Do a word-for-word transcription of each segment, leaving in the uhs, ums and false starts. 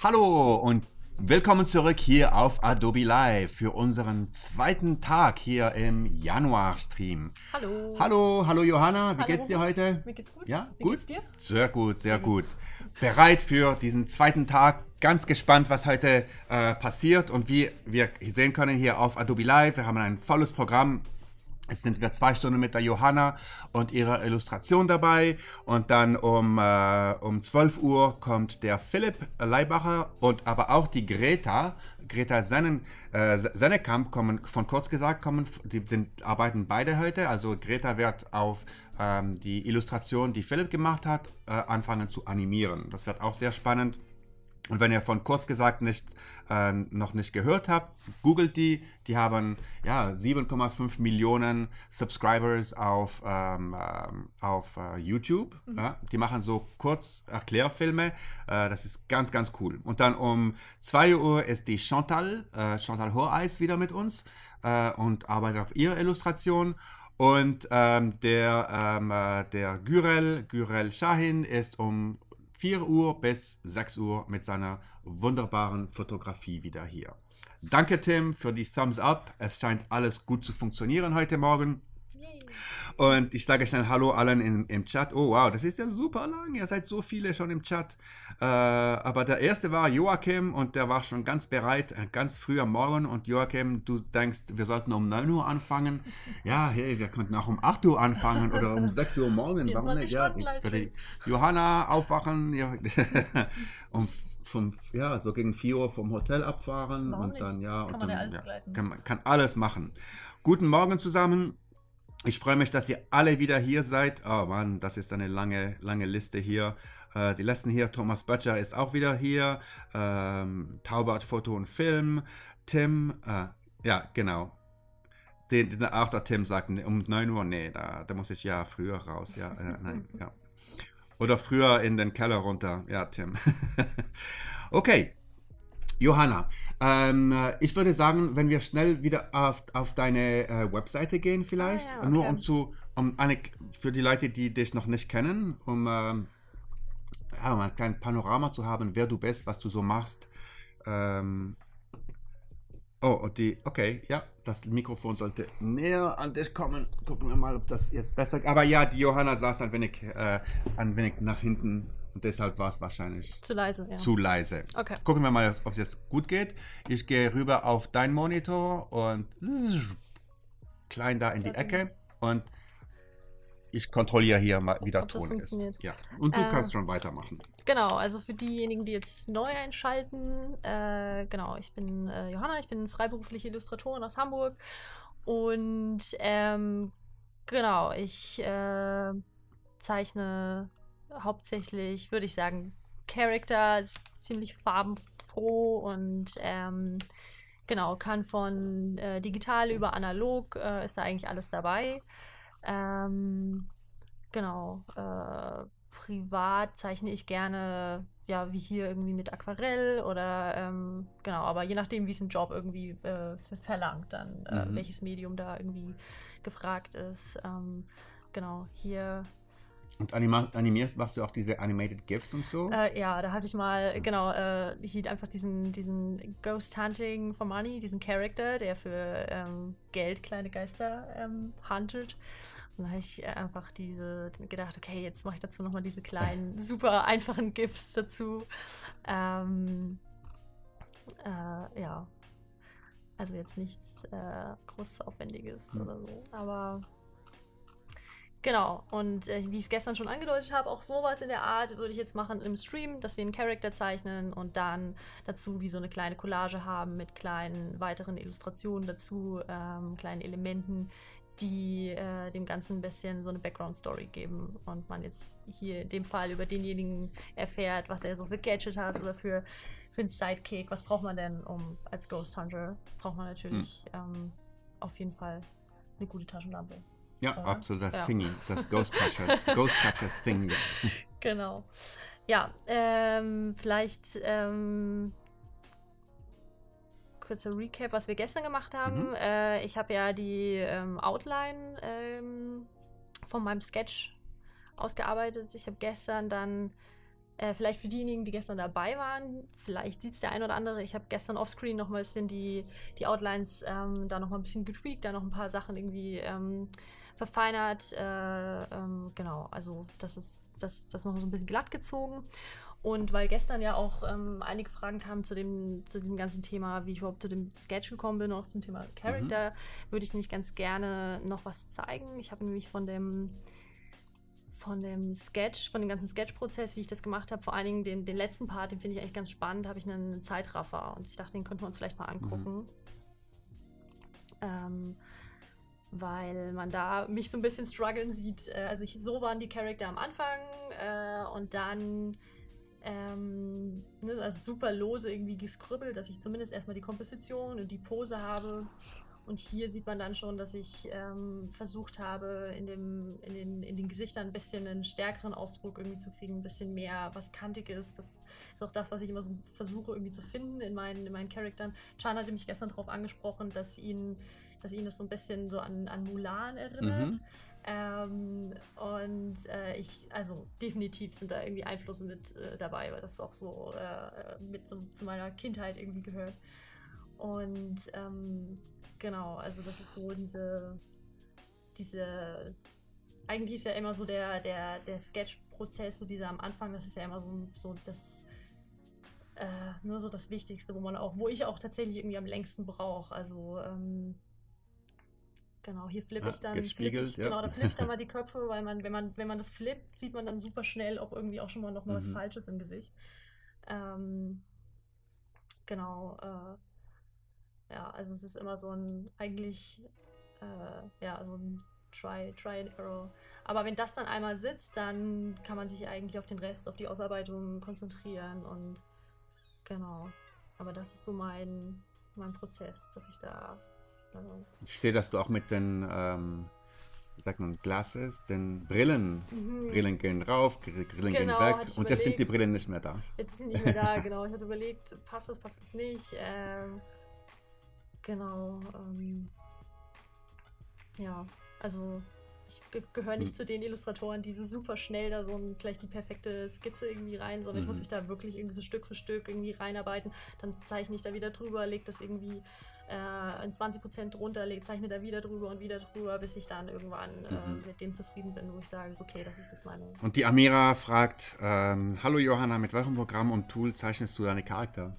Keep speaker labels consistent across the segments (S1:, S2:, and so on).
S1: Hallo und willkommen zurück hier auf Adobe Live für unseren zweiten Tag hier im Januar-Stream.
S2: Hallo.
S1: Hallo, hallo Johanna, wie
S2: Hallo,
S1: geht's dir
S2: Rufus.
S1: heute?
S2: Mir geht's gut.
S1: Ja,
S2: Wie
S1: gut?
S2: geht's dir?
S1: Sehr gut, sehr gut. Bereit für diesen zweiten Tag. Ganz gespannt, was heute äh, passiert. Und wie wir sehen können hier auf Adobe Live, wir haben ein volles Programm. Jetzt sind wir zwei Stunden mit der Johanna und ihrer Illustration dabei. Und dann um, äh, um zwölf Uhr kommt der Philipp Leibacher und aber auch die Greta. Greta Sennen, äh, Sennekamp kommen von kurz gesagt, kommen, die sind, arbeiten beide heute. Also Greta wird auf ähm, die Illustration, die Philipp gemacht hat, äh, anfangen zu animieren. Das wird auch sehr spannend. Und wenn ihr von kurz gesagt nichts, äh, noch nicht gehört habt, googelt die. Die haben ja, sieben Komma fünf Millionen Subscribers auf, ähm, ähm, auf äh, YouTube. Mhm. Ja, die machen so kurz Erklärfilme. Äh, das ist ganz, ganz cool. Und dann um zwei Uhr ist die Chantal, äh, Chantal Horeis wieder mit uns äh, und arbeitet auf ihrer Illustration. Und ähm, der, ähm, äh, der Gürel, Gürel Shahin ist um vier Uhr bis sechs Uhr mit seiner wunderbaren Fotografie wieder hier. Danke Tim für die Thumbs Up. Es scheint alles gut zu funktionieren heute Morgen. Yay. Und ich sage schnell Hallo allen in, im Chat. Oh wow, das ist ja super lang. Ihr seid so viele schon im Chat. Äh, aber der erste war Joachim und der war schon ganz bereit, ganz früh am Morgen. Und Joachim, du denkst, wir sollten um neun Uhr anfangen. Ja, hey, wir könnten auch um acht Uhr anfangen oder um sechs Uhr morgens. Warum nicht? Ja, ich würde Johanna aufwachen. Ja, um fünf, ja, so gegen vier Uhr vom Hotel abfahren.
S2: Warum
S1: und dann,
S2: nicht?
S1: ja,
S2: kann
S1: und
S2: man
S1: dann,
S2: ja alles
S1: ja,
S2: begleiten.
S1: Kann, kann alles machen. Guten Morgen zusammen. Ich freue mich, dass ihr alle wieder hier seid. Oh Mann, das ist eine lange, lange Liste hier. Äh, die letzten hier, Thomas Böttcher ist auch wieder hier. Ähm, Taubert Foto und Film. Tim, äh, ja, genau. Den, den, auch der Tim sagt, um neun Uhr, nee, da, da muss ich ja früher raus. Ja, äh, nein, ja. Oder früher in den Keller runter. Ja, Tim. Okay. Johanna, ähm, ich würde sagen, wenn wir schnell wieder auf, auf deine äh, Webseite gehen vielleicht,
S2: ah, ja, okay.
S1: nur um zu, um eine, für die Leute, die dich noch nicht kennen, um, ähm, ja, um ein kleines Panorama zu haben, wer du bist, was du so machst. Ähm, oh, und die, okay, ja, das Mikrofon sollte näher an dich kommen. Gucken wir mal, ob das jetzt besser, aber ja, die Johanna saß ein wenig, äh, ein wenig nach hinten. Und deshalb war es wahrscheinlich
S2: zu leise. Ja.
S1: Zu leise.
S2: Okay.
S1: Gucken wir mal, ob es jetzt gut geht. Ich gehe rüber auf deinen Monitor und klein da in die Ecke und ich kontrolliere hier mal, wie der Ton ist. Ja. Und du äh, kannst schon weitermachen.
S2: Genau, also für diejenigen, die jetzt neu einschalten, äh, genau, ich bin äh, Johanna, ich bin freiberufliche Illustratorin aus Hamburg und ähm, genau, ich äh, zeichne hauptsächlich, würde ich sagen, Charakter, ist ziemlich farbenfroh und ähm, genau, kann von äh, digital über analog, äh, ist da eigentlich alles dabei. Ähm, genau, äh, privat zeichne ich gerne, ja, wie hier irgendwie mit Aquarell oder, ähm, genau, aber je nachdem, wie es ein Job irgendwie äh, verlangt, dann äh, mhm. welches Medium da irgendwie gefragt ist. Ähm, genau, hier...
S1: Und animierst, machst du auch diese Animated GIFs und so?
S2: Äh, ja, da hatte ich mal, genau, äh, hielt einfach diesen, diesen Ghost Hunting for Money, diesen Charakter, der für ähm, Geld kleine Geister ähm, huntet. Und da habe ich einfach diese gedacht, okay, jetzt mache ich dazu nochmal diese kleinen, super einfachen GIFs dazu. Ähm, äh, ja, also jetzt nichts äh, groß Aufwendiges hm. oder so, aber... Genau, und äh, wie ich es gestern schon angedeutet habe, auch sowas in der Art würde ich jetzt machen im Stream, dass wir einen Charakter zeichnen und dann dazu wie so eine kleine Collage haben mit kleinen weiteren Illustrationen dazu, ähm, kleinen Elementen, die äh, dem Ganzen ein bisschen so eine Background-Story geben und man jetzt hier in dem Fall über denjenigen erfährt, was er so für Gadget hat oder für, für einen Sidekick. Was braucht man denn, um als Ghost Hunter? Braucht man natürlich hm. ähm, auf jeden Fall eine gute Taschenlampe.
S1: Ja, oder? Absolut, das ja. Thingy, das Ghost Catcher, Ghost Catcher Thingy.
S2: Genau. Ja, ähm, vielleicht ähm, kurzer Recap, was wir gestern gemacht haben. Mhm. Äh, ich habe ja die ähm, Outline ähm, von meinem Sketch ausgearbeitet. Ich habe gestern dann Äh, vielleicht für diejenigen, die gestern dabei waren, vielleicht sieht es der ein oder andere. Ich habe gestern offscreen noch mal ein bisschen die, die Outlines ähm, da noch mal ein bisschen getweakt, da noch ein paar Sachen irgendwie ähm, verfeinert. Äh, ähm, genau, also das ist das, das noch so ein bisschen glatt gezogen. Und weil gestern ja auch ähm, einige Fragen kamen zu dem, zu diesem ganzen Thema, wie ich überhaupt zu dem Sketch gekommen bin, auch zum Thema Character, mhm. würde ich nämlich ganz gerne noch was zeigen. Ich habe nämlich von dem von dem Sketch, von dem ganzen Sketch-Prozess, wie ich das gemacht habe, vor allen Dingen den, den letzten Part, den finde ich eigentlich ganz spannend, habe ich einen Zeitraffer und ich dachte, den könnten wir uns vielleicht mal angucken. Mhm. Ähm, weil man da mich so ein bisschen strugglen sieht. Also ich, so waren die Charakter am Anfang äh, und dann ähm, ne, also super lose irgendwie geskribbelt, dass ich zumindest erstmal die Komposition und die Pose habe. Und hier sieht man dann schon, dass ich ähm, versucht habe, in, dem, in, den, in den Gesichtern ein bisschen einen stärkeren Ausdruck irgendwie zu kriegen, ein bisschen mehr was Kantiges. Das ist auch das, was ich immer so versuche irgendwie zu finden in meinen, in meinen Charakteren. Chan hatte mich gestern darauf angesprochen, dass ihn, dass ihn das so ein bisschen so an, an Mulan erinnert. Mhm. Ähm, und äh, ich, also definitiv sind da irgendwie Einflüsse mit äh, dabei, weil das auch so äh, mit so, zu meiner Kindheit irgendwie gehört. Und ähm, genau, also das ist so diese, diese, eigentlich ist ja immer so der, der, der Sketch-Prozess, so dieser am Anfang, das ist ja immer so, so das, äh, nur so das Wichtigste, wo man auch, wo ich auch tatsächlich irgendwie am längsten brauche. Also, ähm, genau, hier flippe ich dann, flipp ich, ja. Genau, da flippe ich dann mal die Köpfe, weil man, wenn man, wenn man das flippt, sieht man dann super schnell auch irgendwie auch schon mal noch mal mhm. was Falsches im Gesicht. Ähm, genau, äh, ja, also es ist immer so ein, eigentlich, äh, ja, so ein Try, Try and Error. Aber wenn das dann einmal sitzt, dann kann man sich eigentlich auf den Rest, auf die Ausarbeitung konzentrieren und genau. Aber das ist so mein, mein Prozess, dass ich da... Also
S1: ich sehe, dass du auch mit den, ähm, wie sagt man, Glasses, den Brillen, mhm. Brillen gehen rauf, Brillen genau, gehen weg und überlegt. Jetzt sind die Brillen nicht mehr da.
S2: Jetzt sind die nicht mehr da, genau. Ich hatte überlegt, passt das, passt das nicht. Ähm, Genau, ähm, ja, also ich ge gehöre nicht hm. zu den Illustratoren, die so super schnell da so ein, gleich die perfekte Skizze irgendwie rein, sondern mhm. ich muss mich da wirklich irgendwie so Stück für Stück irgendwie reinarbeiten, dann zeichne ich da wieder drüber, lege das irgendwie äh, in zwanzig Prozent runter, leg, zeichne da wieder drüber und wieder drüber, bis ich dann irgendwann äh, mhm. mit dem zufrieden bin, wo ich sage, okay, das ist jetzt meine...
S1: Und die Amira fragt, ähm, hallo Johanna, mit welchem Programm und Tool zeichnest du deine Charakter?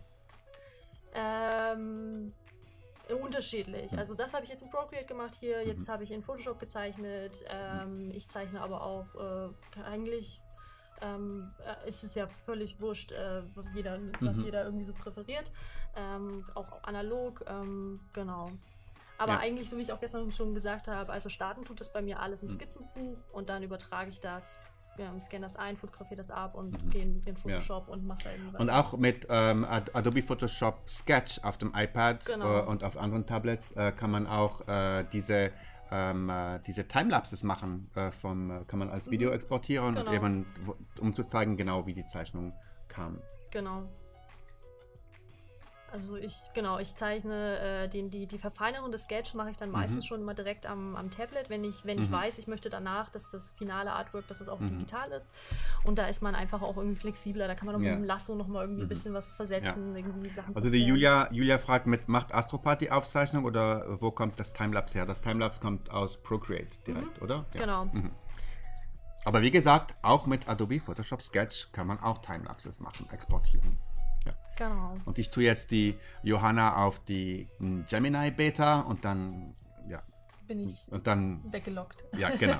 S2: Ähm... Unterschiedlich. Mhm. Also das habe ich jetzt in Procreate gemacht hier, jetzt mhm. habe ich in Photoshop gezeichnet. Ähm, ich zeichne aber auch äh, eigentlich ähm, äh, ist es ja völlig wurscht, äh, jeder, was mhm. jeder irgendwie so präferiert. Ähm, auch analog, ähm, genau. Aber ja. eigentlich, so wie ich auch gestern schon gesagt habe, also starten tut das bei mir alles im Skizzenbuch und dann übertrage ich das, scanne das ein, fotografiere das ab und mhm. gehe in Photoshop ja. und mache da irgendwas.
S1: Und auch mit ähm, Adobe Photoshop Sketch auf dem iPad genau. äh, und auf anderen Tablets äh, kann man auch äh, diese, ähm, äh, diese Timelapses machen, äh, vom, äh, kann man als Video mhm. exportieren, genau. und eben, um zu zeigen, genau wie die Zeichnung kam.
S2: Genau. Also ich, genau, ich zeichne äh, den, die, die Verfeinerung des Sketch mache ich dann meistens mhm. schon mal direkt am, am Tablet, wenn ich, wenn mhm. ich weiß, ich möchte danach, dass das finale Artwork, dass das auch mhm. digital ist. Und da ist man einfach auch irgendwie flexibler, da kann man auch ja. mit dem Lasso noch mal irgendwie mhm. ein bisschen was versetzen, ja. irgendwie Sachen
S1: Also die Julia, Julia fragt mit, macht Astropart die Aufzeichnung oder wo kommt das Timelapse her? Das Timelapse kommt aus Procreate direkt,
S2: mhm.
S1: oder?
S2: Ja. Genau. Mhm.
S1: Aber wie gesagt, auch mit Adobe Photoshop Sketch kann man auch Timelapses machen, exportieren. Ja.
S2: Genau.
S1: Und ich tue jetzt die Johanna auf die Gemini Beta und dann, ja.
S2: Bin ich
S1: und dann,
S2: weggelockt.
S1: Ja, genau.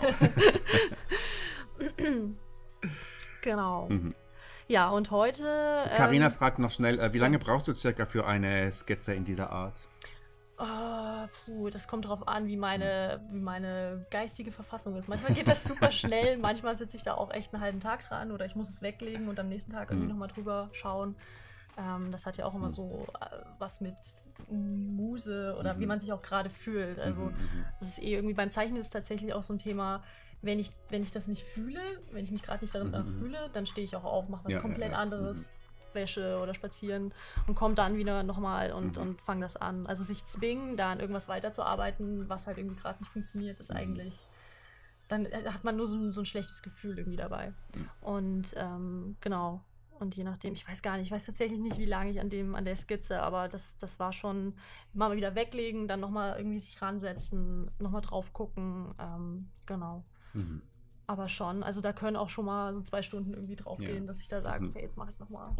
S2: Genau. Mhm. Ja, und heute...
S1: Carina
S2: ähm,
S1: fragt noch schnell, äh, wie lange brauchst du circa für eine Skizze in dieser Art?
S2: Oh, puh, das kommt drauf an, wie meine, wie meine geistige Verfassung ist. Manchmal geht das super schnell, manchmal sitze ich da auch echt einen halben Tag dran oder ich muss es weglegen und am nächsten Tag irgendwie mhm. nochmal drüber schauen. Ähm, das hat ja auch immer so äh, was mit Muse oder mhm. wie man sich auch gerade fühlt. Also mhm. das ist eh irgendwie, beim Zeichnen ist tatsächlich auch so ein Thema, wenn ich, wenn ich das nicht fühle, wenn ich mich gerade nicht darin mhm. fühle, dann stehe ich auch auf, mache was ja, komplett ja, ja. anderes. Mhm. Wäsche oder spazieren und komme dann wieder nochmal und, mhm. und fange das an. Also sich zwingen, da an irgendwas weiterzuarbeiten, was halt irgendwie gerade nicht funktioniert, ist mhm. eigentlich, dann hat man nur so, so ein schlechtes Gefühl irgendwie dabei. Mhm. Und ähm, genau, Und je nachdem, ich weiß gar nicht, ich weiß tatsächlich nicht, wie lange ich an dem, an der Skizze, aber das, das war schon mal wieder weglegen, dann nochmal irgendwie sich ransetzen, nochmal drauf gucken, ähm, genau.
S1: Mhm.
S2: Aber schon, also da können auch schon mal so zwei Stunden irgendwie drauf
S1: Ja.
S2: gehen, dass ich da sage,
S1: Mhm.
S2: okay, jetzt mache ich nochmal.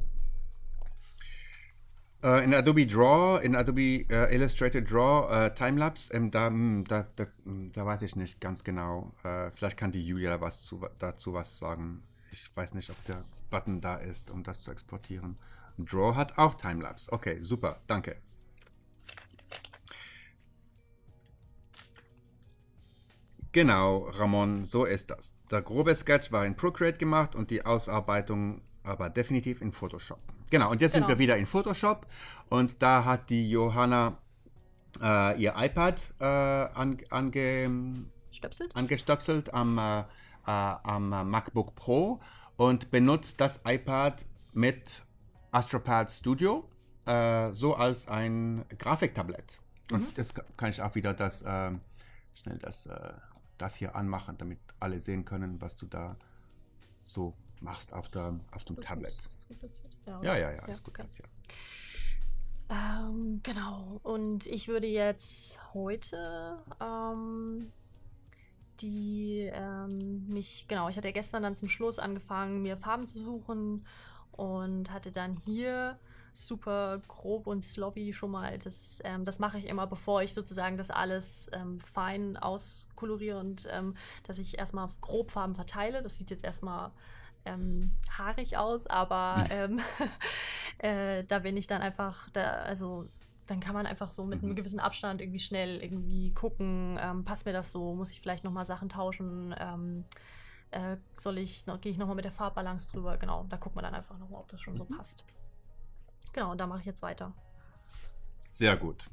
S1: Äh, in Adobe Draw, in Adobe äh, Illustrator Draw, äh, Timelapse, ähm, da, mh, da, da, mh, da weiß ich nicht ganz genau. Äh, vielleicht kann die Julia was zu, dazu was sagen. Ich weiß nicht, ob der Button da ist, um das zu exportieren. Draw hat auch Timelapse. Okay, super, danke. Genau, Ramon, so ist das. Der grobe Sketch war in Procreate gemacht und die Ausarbeitung aber definitiv in Photoshop. Genau, und jetzt
S2: Genau.
S1: sind wir wieder in Photoshop und da hat die Johanna äh, ihr iPad äh, an, ange,
S2: Stöpselt?
S1: angestöpselt am, äh, äh, am MacBook Pro und benutzt das iPad mit AstroPad Studio äh, so als ein Grafiktablett. Und
S2: Mhm.
S1: das kann ich auch wieder das, äh, schnell das, äh, das hier anmachen, damit alle sehen können, was du da so machst auf, der, auf dem
S2: Ist das
S1: Tablet.
S2: gut- ist das gut platziert? Ja,
S1: Ja,
S2: oder?
S1: ja, ja, ist gut
S2: okay.
S1: platziert.
S2: Ähm, genau. Und ich würde jetzt heute ähm, die ähm, mich, genau, ich hatte ja gestern dann zum Schluss angefangen, mir Farben zu suchen und hatte dann hier super grob und sloppy schon mal, das, ähm, das mache ich immer, bevor ich sozusagen das alles ähm, fein auskoloriere und ähm, dass ich erstmal grob Farben verteile. Das sieht jetzt erstmal ähm, haarig aus, aber ähm, äh, da bin ich dann einfach, da, also dann kann man einfach so mit einem
S1: Mhm.
S2: gewissen Abstand irgendwie schnell irgendwie gucken, ähm, passt mir das so, muss ich vielleicht nochmal Sachen tauschen, ähm, äh, soll ich, noch, gehe ich nochmal mit der Farbbalance drüber, genau, da guckt man dann einfach nochmal, ob das schon so
S1: Mhm.
S2: passt. Genau, und da mache ich jetzt weiter.
S1: Sehr gut.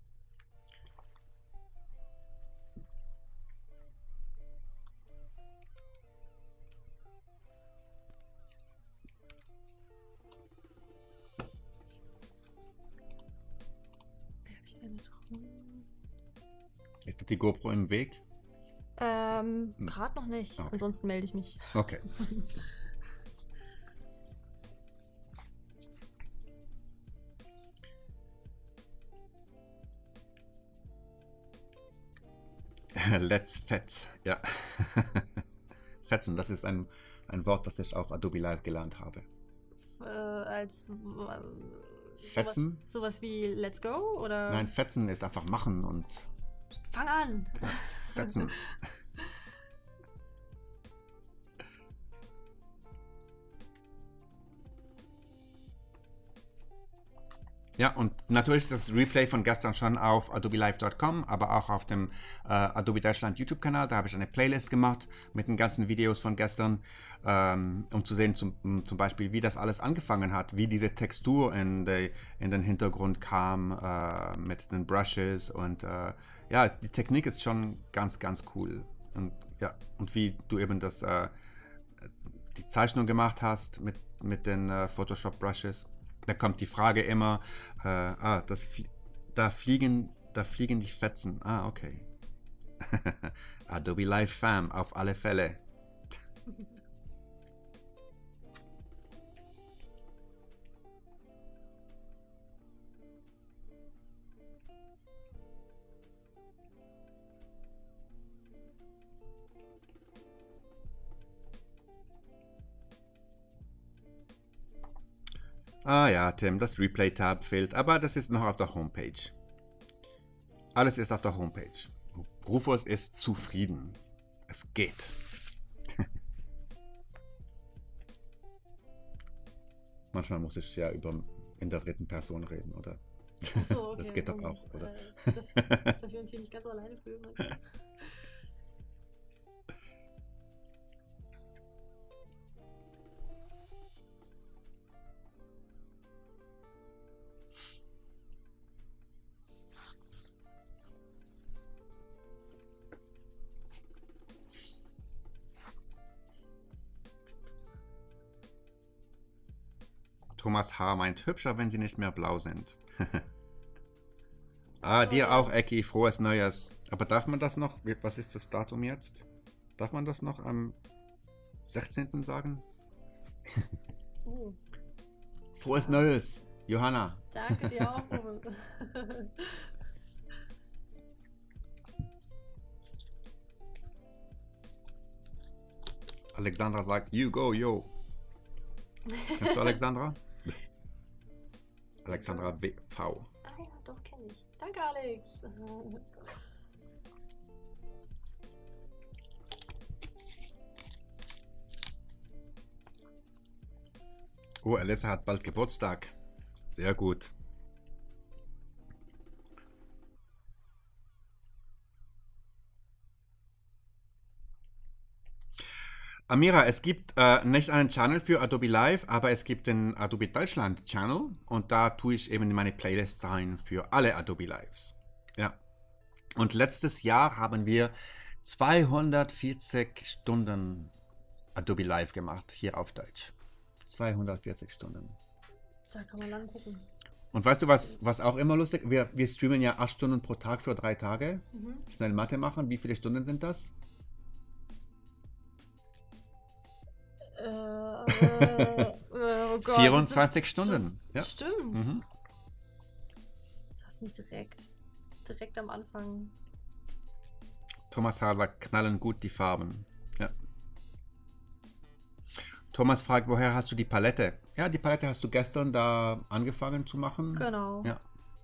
S1: Ist die GoPro im Weg?
S2: Ähm,
S1: Hm.
S2: gerade noch nicht,
S1: Okay.
S2: ansonsten melde ich mich.
S1: Okay. Let's fetz. Ja. Fetzen, das ist ein, ein Wort, das ich auf Adobe Live gelernt habe.
S2: Äh, als äh,
S1: Fetzen?
S2: Sowas, sowas wie Let's Go oder?
S1: Nein, fetzen ist einfach machen und
S2: Fang an!
S1: ja, fetzen. Ja, und natürlich ist das Replay von gestern schon auf adobe live punkt com, aber auch auf dem äh, Adobe Deutschland YouTube-Kanal. Da habe ich eine Playlist gemacht mit den ganzen Videos von gestern, ähm, um zu sehen, zum, zum Beispiel, wie das alles angefangen hat, wie diese Textur in, de, in den Hintergrund kam äh, mit den Brushes. Und äh, ja, die Technik ist schon ganz, ganz cool. Und ja, und wie du eben das, äh, die Zeichnung gemacht hast mit, mit den äh, Photoshop-Brushes. Da kommt die Frage immer, äh, ah, das, da, fliegen, da fliegen die Fetzen. Ah, okay. Adobe Live Fam, auf alle Fälle. Ah ja, Tim, das Replay-Tab fehlt, aber das ist noch auf der Homepage. Alles ist auf der Homepage. Rufus ist zufrieden. Es geht. Manchmal muss ich ja über in der dritten Person reden, oder?
S2: Ach so, okay.
S1: Das geht doch
S2: um,
S1: auch, oder?
S2: Äh, das, dass wir uns hier nicht ganz alleine fühlen. Also.
S1: Thomas H. meint, hübscher, wenn sie nicht mehr blau sind. ah,
S2: So,
S1: dir
S2: ja.
S1: auch, Ecki, frohes Neues. Aber darf man das noch? Was ist das Datum jetzt? Darf man das noch am sechzehnten sagen?
S2: Uh,
S1: Frohes Neues, Johanna.
S2: Danke dir auch.
S1: Alexandra sagt, you go, yo. Kennst du Alexandra? Alexandra W V.
S2: Ah ja, doch, kenne ich. Danke, Alex.
S1: Oh, Alessa hat bald Geburtstag. Sehr gut. Amira, es gibt äh, nicht einen Channel für Adobe Live, aber es gibt den Adobe Deutschland Channel und da tue ich eben meine Playlists rein für alle Adobe Lives. Ja. Und letztes Jahr haben wir zweihundertvierzig Stunden Adobe Live gemacht, hier auf Deutsch. zweihundertvierzig Stunden.
S2: Da kann man lang gucken.
S1: Und weißt du, was, was auch immer lustig? Wir, wir streamen ja acht Stunden pro Tag für drei Tage.
S2: Mhm.
S1: Schnell Mathe machen. Wie viele Stunden sind das?
S2: Äh, äh, oh Gott,
S1: vierundzwanzig
S2: das
S1: Stunden.
S2: Stimmt.
S1: Ja.
S2: Stimmt.
S1: Mhm.
S2: Das hast du nicht direkt. Direkt am Anfang.
S1: Thomas Hadler knallen gut die Farben. Ja. Thomas fragt, woher hast du die Palette? Ja, die Palette hast du gestern da angefangen zu machen.
S2: Genau.
S1: Ja.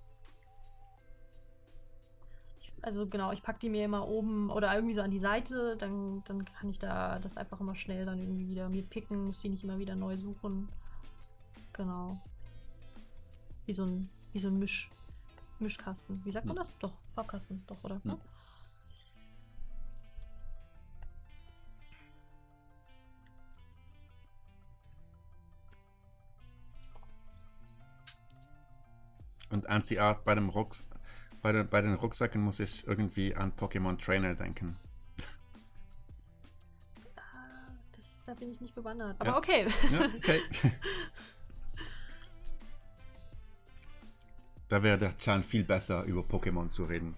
S2: Ich, also genau, ich packe die mir immer oben oder irgendwie so an die Seite, dann, dann kann ich da das einfach immer schnell dann irgendwie wieder mir picken, muss die nicht immer wieder neu suchen. Genau. Wie so ein, wie so ein Misch, Mischkasten. Wie sagt man das? Doch, Farbkasten, doch, oder?
S1: Hm.
S2: Ne?
S1: Und Anti-Art bei dem Rucks bei, den, bei den Rucksäcken muss ich irgendwie an Pokémon Trainer denken.
S2: Ah, das ist, da bin ich nicht bewandert. Aber
S1: Ja.
S2: okay.
S1: Ja, okay. Da wäre der Chan viel besser, über Pokémon zu reden.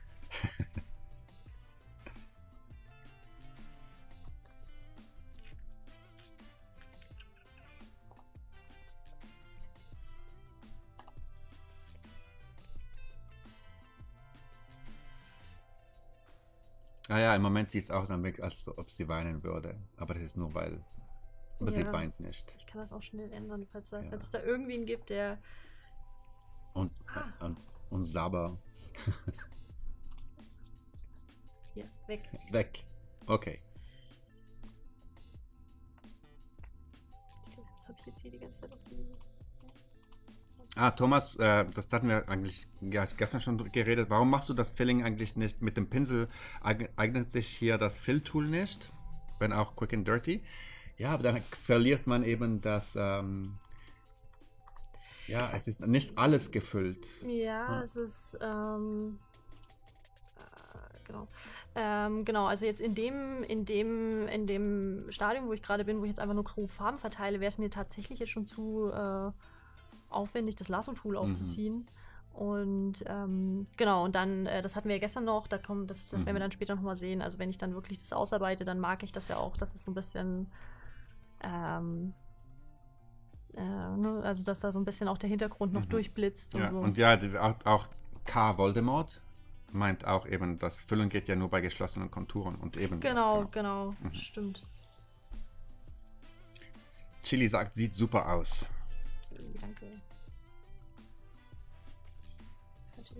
S1: Ah ja, im Moment sieht es aus, als ob sie weinen würde. Aber das ist nur, weil... Aber sie
S2: Ja.
S1: weint nicht.
S2: Ich kann das auch schnell ändern, falls, da,
S1: Ja.
S2: falls es da irgendwen gibt, der.
S1: Und,
S2: Ah.
S1: und, und Saba.
S2: Hier, weg.
S1: Weg. Okay.
S2: Ich glaube, jetzt habe ich jetzt hier die ganze Zeit auf die.
S1: Ah, Thomas, äh, das hatten wir eigentlich ja, gestern schon geredet. Warum machst du das Filling eigentlich nicht mit dem Pinsel? Eig eignet sich hier das Fill-Tool nicht, wenn auch Quick and Dirty? Ja, aber dann verliert man eben das... Ähm, ja, es ist nicht alles gefüllt.
S2: Ja,
S1: Ah.
S2: es ist. Ähm, äh, genau. Ähm, genau, also jetzt in dem, in dem, in dem Stadium, wo ich gerade bin, wo ich jetzt einfach nur grob Farben verteile, wäre es mir tatsächlich jetzt schon zu äh, aufwendig, das Lasso-Tool aufzuziehen. Und ähm, genau, und dann, äh, das hatten wir ja gestern noch, da kommt, das, das werden wir
S1: Mhm.
S2: dann später nochmal sehen. Also wenn ich dann wirklich das ausarbeite, dann mag ich das ja auch, dass es so ein bisschen ähm, äh, ne, also dass da so ein bisschen auch der Hintergrund noch
S1: Mhm.
S2: durchblitzt und
S1: Ja,
S2: so.
S1: und ja, die, auch, auch K. Voldemort meint auch eben, das Füllen geht ja nur bei geschlossenen Konturen und eben.
S2: Genau, genau,
S1: Mhm.
S2: stimmt.
S1: Chili sagt, sieht super aus.
S2: Okay, danke. Falsche-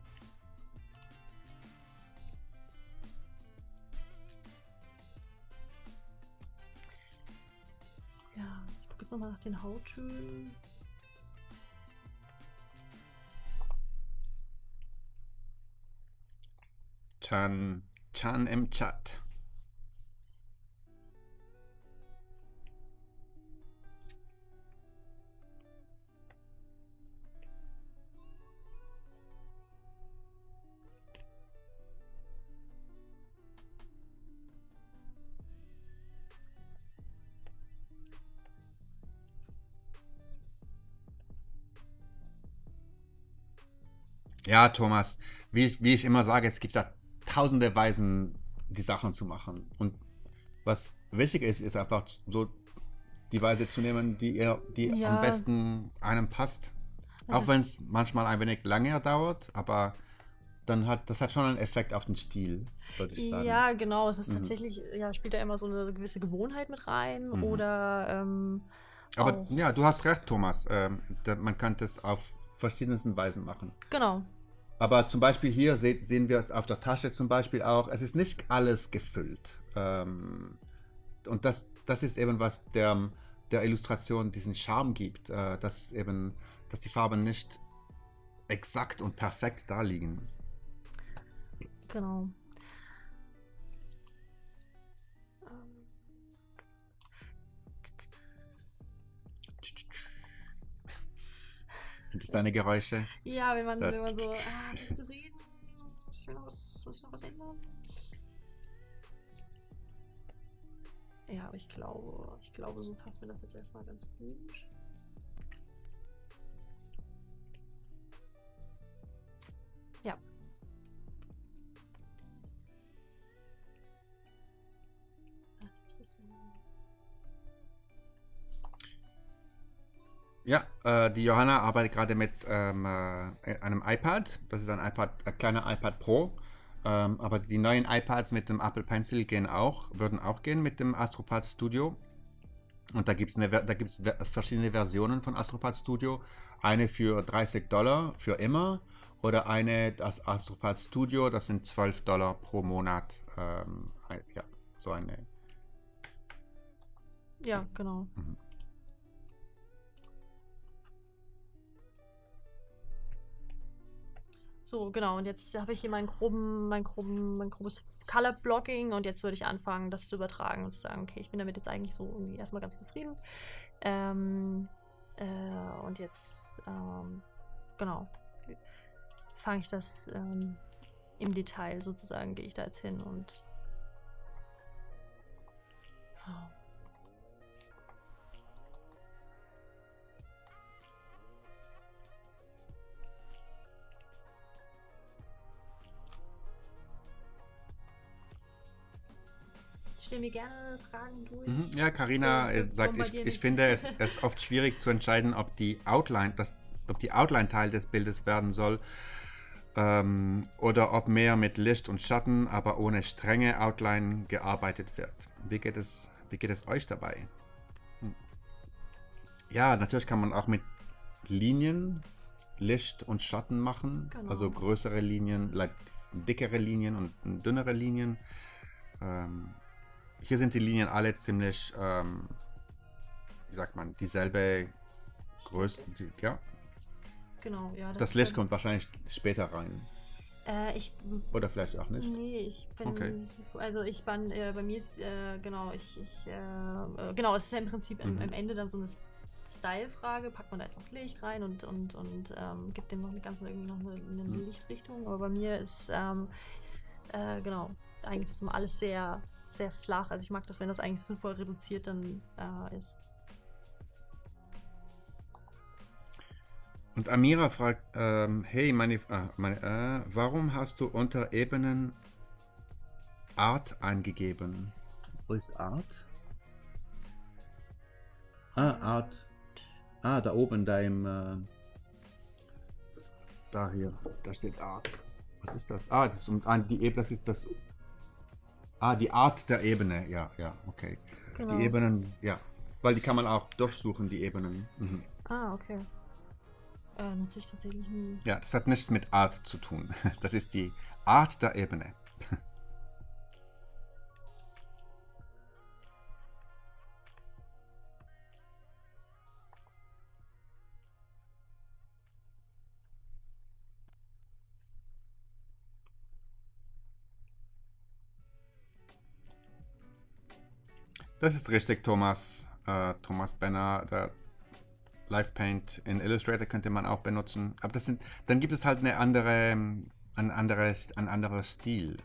S2: Ja, ich gucke jetzt nochmal nach den Hauttönen.
S1: Chan, Chan im Chat. Ja, Thomas, wie ich, wie ich immer sage, es gibt da tausende Weisen, die Sachen zu machen. Und was wichtig ist, ist einfach so die Weise zu nehmen, die ihr, die
S2: Ja.
S1: am besten einem passt.
S2: Das
S1: Auch
S2: ist-
S1: wenn es manchmal ein wenig länger dauert, aber dann hat das hat schon einen Effekt auf den Stil, würde ich sagen.
S2: Ja, genau. Es ist
S1: Mhm.
S2: tatsächlich, ja, spielt da immer so eine gewisse Gewohnheit mit rein.
S1: Mhm.
S2: Oder ähm,
S1: Aber
S2: auch.
S1: ja, du hast recht, Thomas. Ähm, da, man kann das auf verschiedensten Weisen machen.
S2: Genau.
S1: Aber zum Beispiel hier se sehen wir auf der Tasche zum Beispiel auch, es ist nicht alles gefüllt. Ähm, und das, das ist eben, was der, der Illustration diesen Charme gibt, äh, dass es eben, dass die Farben nicht exakt und perfekt da liegen.
S2: Genau.
S1: Sind das deine Geräusche?
S2: Ja, wenn man,
S1: Da-
S2: wenn man so, ah, willst du reden? Muss ich noch was, muss ich noch was ändern? Ja, aber ich glaube, ich glaube, so passt mir das jetzt erstmal ganz gut. Ja. Jetzt hab ich das so-
S1: Ja, äh, die Johanna arbeitet gerade mit ähm, äh, einem iPad. Das ist ein iPad, ein kleiner iPad Pro. Ähm, aber die neuen iPads mit dem Apple Pencil gehen auch, würden auch gehen mit dem AstroPad Studio. Und da gibt es da gibt's ver- verschiedene Versionen von AstroPad Studio. Eine für dreißig Dollar für immer oder eine, das AstroPad Studio, das sind zwölf Dollar pro Monat. Ähm, ein- ja, so eine.
S2: Ja, genau.
S1: Mhm.
S2: So, genau. Und jetzt habe ich hier meinen groben, mein groben, mein grobes Color Blocking und jetzt würde ich anfangen, das zu übertragen und zu sagen, okay, ich bin damit jetzt eigentlich so irgendwie erstmal ganz zufrieden. Ähm, äh, und jetzt, ähm, genau, fange ich das ähm, im Detail sozusagen, gehe ich da jetzt hin und ja. Ich stelle mir gerne Fragen durch.
S1: Mhm. Ja, Carina
S2: Oh,
S1: äh, sagt, ich,
S2: bombardier
S1: ich
S2: mich.
S1: finde es, es ist oft schwierig zu entscheiden, ob die Outline, das, ob die Outline Teil des Bildes werden soll ähm, oder ob mehr mit Licht und Schatten, aber ohne strenge Outline gearbeitet wird. Wie geht es, wie geht es euch dabei? Hm. Ja, natürlich kann man auch mit Linien Licht und Schatten machen,
S2: Genau.
S1: also größere Linien, like dickere Linien und dünnere Linien. Ähm, Hier sind die Linien alle ziemlich, ähm, wie sagt man, dieselbe Größe. Die, ja,
S2: Genau, ja.
S1: das
S2: ist
S1: Licht
S2: ja-
S1: kommt wahrscheinlich später rein.
S2: Äh, ich.
S1: Oder vielleicht auch nicht.
S2: Nee, ich bin.
S1: Okay.
S2: Also, ich bin. Äh, bei mir ist. Äh, genau, ich. ich äh, äh, genau, es ist ja im Prinzip
S1: Mhm.
S2: am, am Ende dann so eine Style-Frage. Packt man da jetzt noch Licht rein und, und, und ähm, gibt dem noch eine ganze irgendwie noch eine, eine
S1: Mhm.
S2: Lichtrichtung. Aber bei mir ist. Ähm, äh, genau, eigentlich ist immer alles sehr, sehr flach. Also, ich mag das, wenn das eigentlich super reduziert dann äh, ist.
S1: Und Amira fragt, ähm, hey, meine, ah, meine äh, warum hast du unter Ebenen Art eingegeben? Wo ist Art? Ah, Art. Ah, da oben, da im, äh, da hier, da steht Art. Was ist das? Ah, das ist um, ah, die Ebene, das ist das. Ah, die Art der Ebene, ja, ja, okay.
S2: Genau.
S1: Die Ebenen, ja, weil die kann man auch durchsuchen, die Ebenen. Mhm.
S2: Ah, okay. Äh, nutze ich tatsächlich nie.
S1: Ja, das hat nichts mit Art zu tun. Das ist die Art der Ebene. Das ist richtig, Thomas. Äh, Thomas Benner, der Live Paint in Illustrator könnte man auch benutzen. Aber das sind, dann gibt es halt eine andere, ein anderes, ein anderer Stil.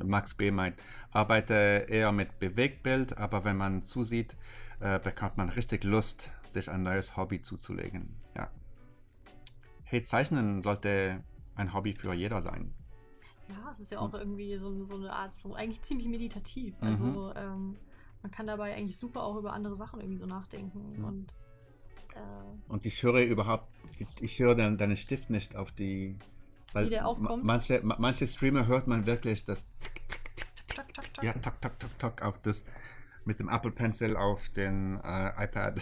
S1: Max B. meint, arbeite eher mit Bewegtbild, aber wenn man zusieht, äh, bekommt man richtig Lust, sich ein neues Hobby zuzulegen. Ja. Hey, Zeichnen sollte ein Hobby für jeder sein.
S2: Ja, es ist ja auch irgendwie so, so eine Art, so eigentlich ziemlich meditativ. Also
S1: Mhm.
S2: ähm, man kann dabei eigentlich super auch über andere Sachen irgendwie so nachdenken.
S1: Mhm.
S2: Und äh,
S1: Und ich höre überhaupt, ich, ich höre deinen, deinen Stift nicht auf die, weil
S2: Wie der aufkommt?
S1: ma- manche, ma- manche Streamer hört man wirklich das
S2: tak, tak, tak.
S1: ja, tak, tak, tak, tak, auf das, mit dem Apple Pencil auf den äh, iPad.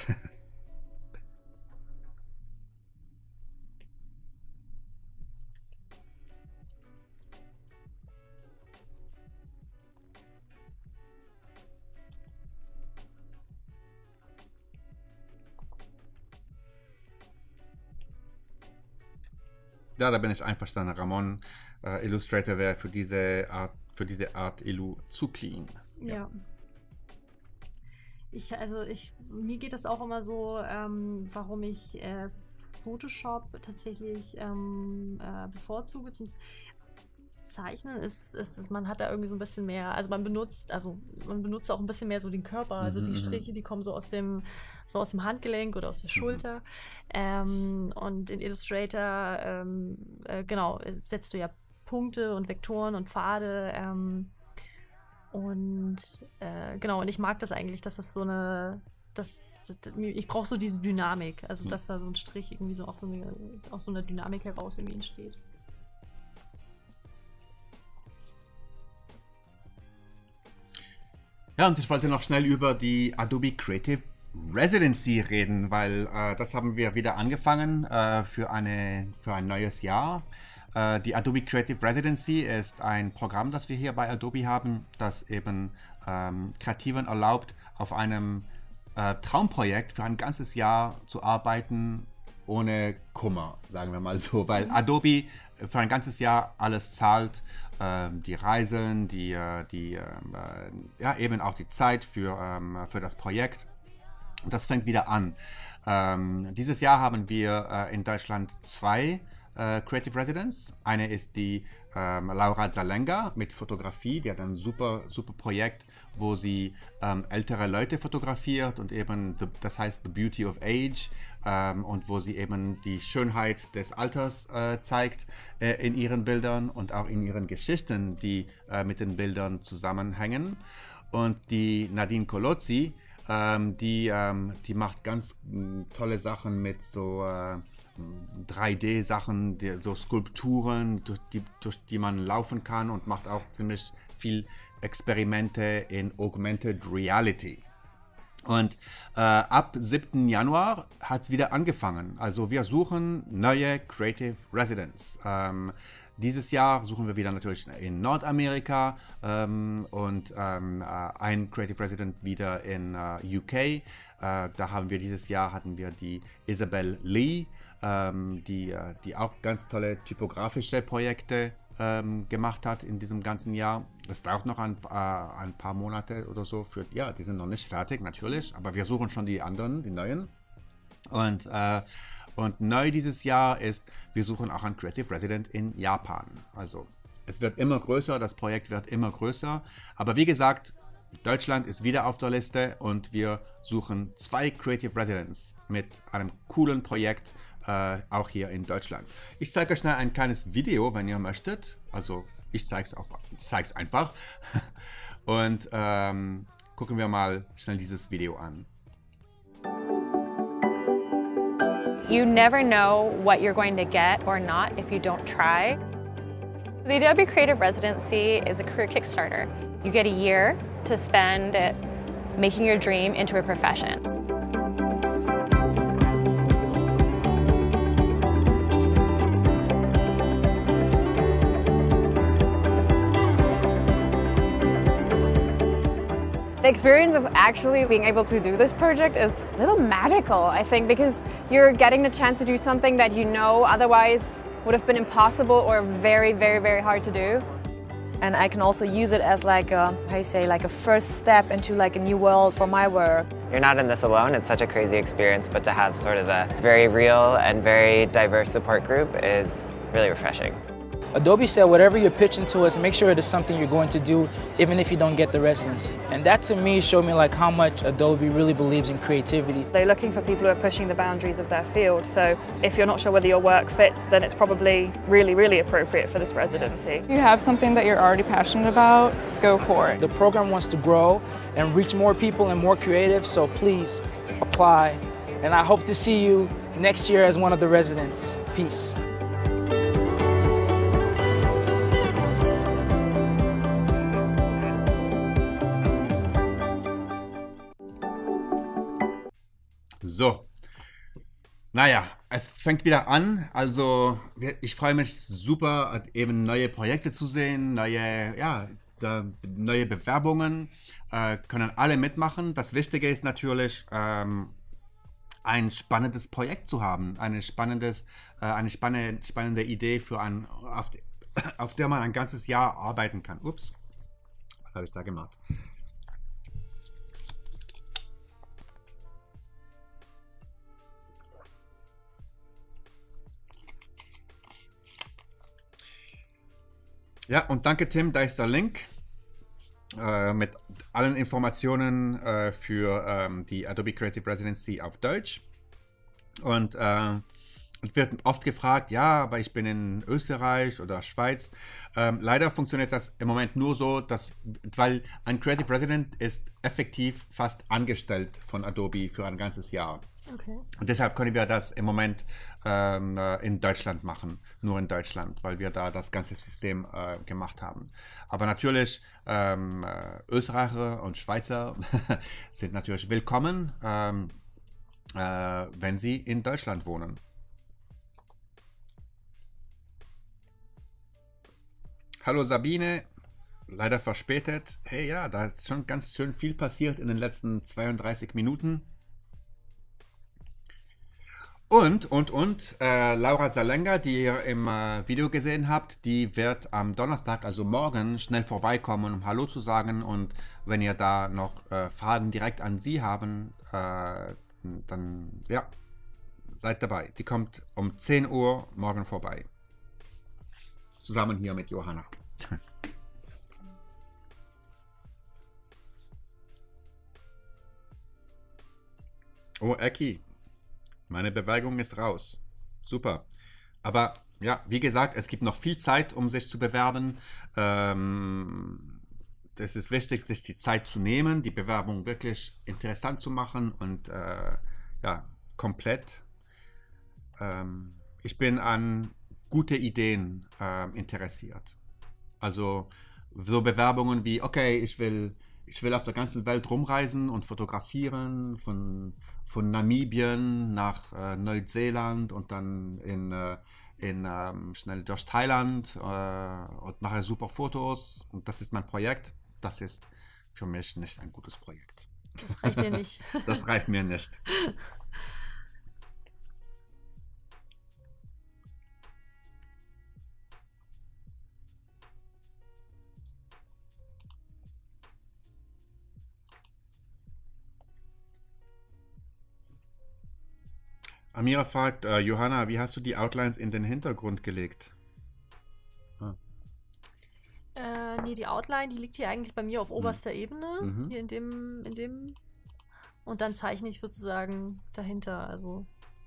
S1: Ja, da bin ich einverstanden. Ramon äh, Illustrator wäre für diese Art, für diese Art Illu zu clean.
S2: Ja. Ich, also ich, mir geht das auch immer so, ähm, warum ich äh, Photoshop tatsächlich ähm, äh, bevorzuge zum Zeichnen ist, ist, man hat da irgendwie so ein bisschen mehr, also man benutzt, also man benutzt auch ein bisschen mehr so den Körper, also
S1: Mhm,
S2: die
S1: mhm.
S2: Striche, die kommen so aus dem, so aus dem Handgelenk oder aus der Schulter. Ähm, und in Illustrator, ähm, äh, genau, setzt du ja Punkte und Vektoren und Pfade. Ähm, und äh, genau, und ich mag das eigentlich, dass das so eine, das, das, ich brauche so diese Dynamik, also
S1: Mhm.
S2: dass da so ein Strich irgendwie so auch so eine, aus so einer Dynamik heraus irgendwie entsteht.
S1: Ja, und ich wollte noch schnell über die Adobe Creative Residency reden, weil äh, das haben wir wieder angefangen äh, für, eine, für ein neues Jahr. Äh, die Adobe Creative Residency ist ein Programm, das wir hier bei Adobe haben, das eben ähm, Kreativen erlaubt, auf einem äh, Traumprojekt für ein ganzes Jahr zu arbeiten, ohne Kummer, sagen wir mal so, weil Adobe für ein ganzes Jahr alles zahlt, ähm, die Reisen, die, äh, die ähm, äh, ja, eben auch die Zeit für, ähm, für das Projekt. Und das fängt wieder an. Ähm, dieses Jahr haben wir äh, in Deutschland zwei äh, Creative Residents. Eine ist die ähm, Laura Zalenga mit Fotografie, die hat ein super, super Projekt, wo sie ähm, ältere Leute fotografiert und eben, the, das heißt The Beauty of Age, ähm, und wo sie eben die Schönheit des Alters äh, zeigt äh, in ihren Bildern und auch in ihren Geschichten, die äh, mit den Bildern zusammenhängen. Und die Nadine Colozzi, ähm, die, ähm, die macht ganz mh, tolle Sachen mit so äh, drei D Sachen, die, so Skulpturen, durch die, durch die man laufen kann, und macht auch ziemlich viel Experimente in Augmented Reality. Und äh, ab siebten Januar hat es wieder angefangen. Also wir suchen neue Creative Residents. Ähm, dieses Jahr suchen wir wieder natürlich in Nordamerika ähm, und ähm, äh, ein Creative Resident wieder in äh, U K. Äh, da haben wir dieses Jahr hatten wir die Isabel Lee, ähm, die, äh, die auch ganz tolle typografische Projekte ähm, gemacht hat in diesem ganzen Jahr. Das dauert noch ein, äh, ein paar Monate oder so. Für, ja, die sind noch nicht fertig natürlich, aber wir suchen schon die anderen, die neuen. Und, äh, und neu dieses Jahr ist, wir suchen auch einen Creative Resident in Japan. Also es wird immer größer, das Projekt wird immer größer. Aber wie gesagt, Deutschland ist wieder auf der Liste und wir suchen zwei Creative Residents mit einem coolen Projekt, äh, auch hier in Deutschland. Ich zeige euch schnell ein kleines Video, wenn ihr möchtet. Also ich zeige es ich zeig's einfach. Und ähm, gucken wir mal schnell dieses Video an.
S3: You never know what you're going to get or not if you don't try. The Adobe Creative Residency is a career Kickstarter. You get a year to spend it making your dream into a profession. The experience of actually being able to do this project is a little magical, I think, because you're getting the chance to do something that you know otherwise would have been impossible or very, very, very hard to do.
S4: And I can also use it as like a, how you say, like a first step into like a new world for my work.
S5: You're not in this alone, it's such a crazy experience, but to have sort of a very real and very diverse support group is really refreshing.
S6: Adobe said whatever you're pitching to us, make sure it is something you're going to do even if you don't get the residency. And that to me showed me like how much Adobe really believes in creativity.
S7: They're looking for people who are pushing the boundaries of their field, so if you're not sure whether your work fits, then it's probably really, really appropriate for this residency.
S8: If you have something that you're already passionate about, go for it.
S6: The program wants to grow and reach more people and more creatives, so please apply. And I hope to see you next year as one of the residents. Peace.
S1: So, naja, es fängt wieder an, also ich freue mich super, eben neue Projekte zu sehen, neue, ja, da, neue Bewerbungen, äh, können alle mitmachen. Das Wichtige ist natürlich, ähm, ein spannendes Projekt zu haben, eine, spannendes, äh, eine spannende, spannende Idee, für ein, auf, auf der man ein ganzes Jahr arbeiten kann. Ups, was habe ich da gemacht? Ja, und danke Tim, da ist der Link äh, mit allen Informationen äh, für ähm, die Adobe Creative Residency auf Deutsch. Und äh, es wird oft gefragt, ja, aber ich bin in Österreich oder Schweiz. Ähm, leider funktioniert das im Moment nur so, dass, weil ein Creative Resident ist effektiv fast angestellt von Adobe für ein ganzes Jahr.
S2: Okay.
S1: Und deshalb können wir das im Moment ähm, in Deutschland machen, nur in Deutschland, weil wir da das ganze System äh, gemacht haben. Aber natürlich, ähm, äh, Österreicher und Schweizer sind natürlich willkommen, ähm, äh, wenn sie in Deutschland wohnen. Hallo Sabine, leider verspätet. Hey, ja, da ist schon ganz schön viel passiert in den letzten zweiunddreißig Minuten. Und, und, und, äh, Laura Zalenga, die ihr im äh, Video gesehen habt, die wird am Donnerstag, also morgen, schnell vorbeikommen, um Hallo zu sagen. Und wenn ihr da noch äh, Fragen direkt an sie haben, äh, dann, ja, seid dabei. Die kommt um zehn Uhr morgen vorbei. Zusammen hier mit Johanna. Oh, Eki. Meine Bewerbung ist raus. Super. Aber ja, wie gesagt, es gibt noch viel Zeit, um sich zu bewerben. Ähm, das ist wichtig, sich die Zeit zu nehmen, die Bewerbung wirklich interessant zu machen und äh, ja, komplett. Ähm, ich bin an gute Ideen äh, interessiert. Also so Bewerbungen wie, okay, ich will, ich will auf der ganzen Welt rumreisen und fotografieren, von von Namibien nach äh, Neuseeland und dann in, äh, in ähm, schnell durch Thailand äh, und mache super Fotos und das ist mein Projekt. Das ist für mich nicht ein gutes Projekt.
S2: Das reicht dir nicht.
S1: Das reicht mir nicht. Amira fragt, äh, Johanna, wie hast du die Outlines in den Hintergrund gelegt? Ah.
S2: Äh, nee, die Outline, die liegt hier eigentlich bei mir auf oberster mhm. Ebene.
S1: Mhm.
S2: Hier in dem, in dem. Und dann zeichne ich sozusagen dahinter. Also.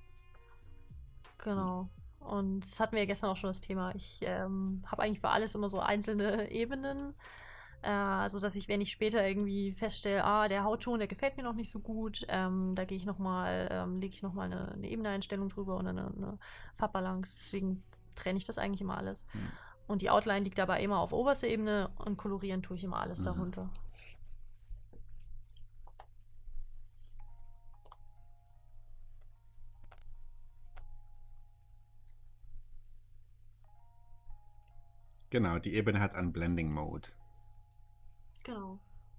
S2: Genau. Und das hatten wir ja gestern auch schon das Thema. Ich ähm, habe eigentlich für alles immer so einzelne Ebenen. Äh, also, dass ich, wenn ich später irgendwie feststelle, ah, der Hautton, der gefällt mir noch nicht so gut, ähm, da gehe ich nochmal, ähm, lege ich nochmal eine, eine Ebeneneinstellung drüber und eine, eine Farbbalance. Deswegen trenne ich das eigentlich immer alles. Mhm. Und die Outline liegt dabei immer auf oberster Ebene und kolorieren tue ich immer alles mhm. darunter.
S1: Genau, die Ebene hat einen Blending Mode.
S2: Genau.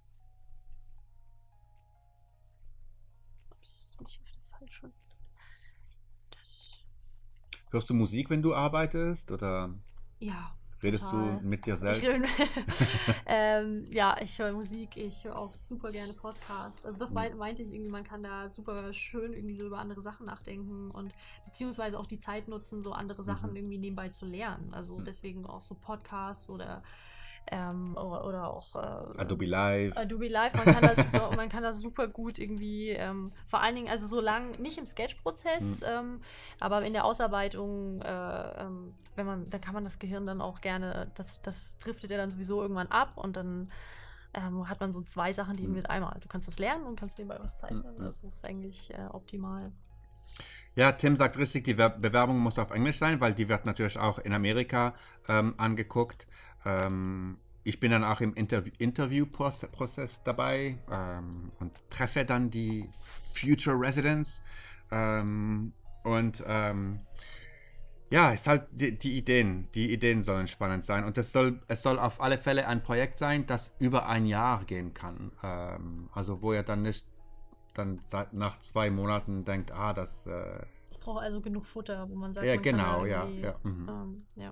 S2: Ups, bin ich auf der falschen. Das.
S1: Hörst du Musik, wenn du arbeitest? Oder?
S2: Ja.
S1: Redest
S2: Total.
S1: du mit dir selbst?
S2: Ich, ähm, ja, ich höre Musik, ich höre auch super gerne Podcasts. Also das meinte, meinte ich irgendwie, man kann da super schön irgendwie so über andere Sachen nachdenken und beziehungsweise auch die Zeit nutzen, so andere Sachen
S1: Mhm.
S2: irgendwie nebenbei zu lernen. Also
S1: Mhm.
S2: deswegen auch so Podcasts oder ähm, oder, oder auch äh,
S1: Adobe Live.
S2: Adobe Live, man kann das, do- man kann das super gut irgendwie, ähm, vor allen Dingen, also so lang, nicht im Sketch-Prozess,
S1: Mhm.
S2: ähm, aber in der Ausarbeitung, äh, ähm, wenn man, da kann man das Gehirn dann auch gerne, das, das driftet ja dann sowieso irgendwann ab und dann ähm, hat man so zwei Sachen, die
S1: Mhm.
S2: mit einmal, du kannst das lernen und kannst nebenbei was zeichnen,
S1: Mhm.
S2: das ist eigentlich äh, optimal.
S1: Ja, Tim sagt richtig, die Wer- Bewerbung muss auf Englisch sein, weil die wird natürlich auch in Amerika ähm, angeguckt. Ähm, ich bin dann auch im Interv Interviewprozess dabei ähm, und treffe dann die Future Residents. Ähm, und ähm, ja, es ist halt die, die Ideen, die Ideen sollen spannend sein. Und es soll, es soll auf alle Fälle ein Projekt sein, das über ein Jahr gehen kann. Ähm, also wo ihr dann nicht dann seit, nach zwei Monaten denkt, ah, das... Äh,
S2: Ich brauche also genug Futter, wo man sagt,
S1: ja,
S2: man
S1: genau,
S2: kann
S1: ja,
S2: irgendwie,
S1: ja. Mhm.
S2: ähm, ja.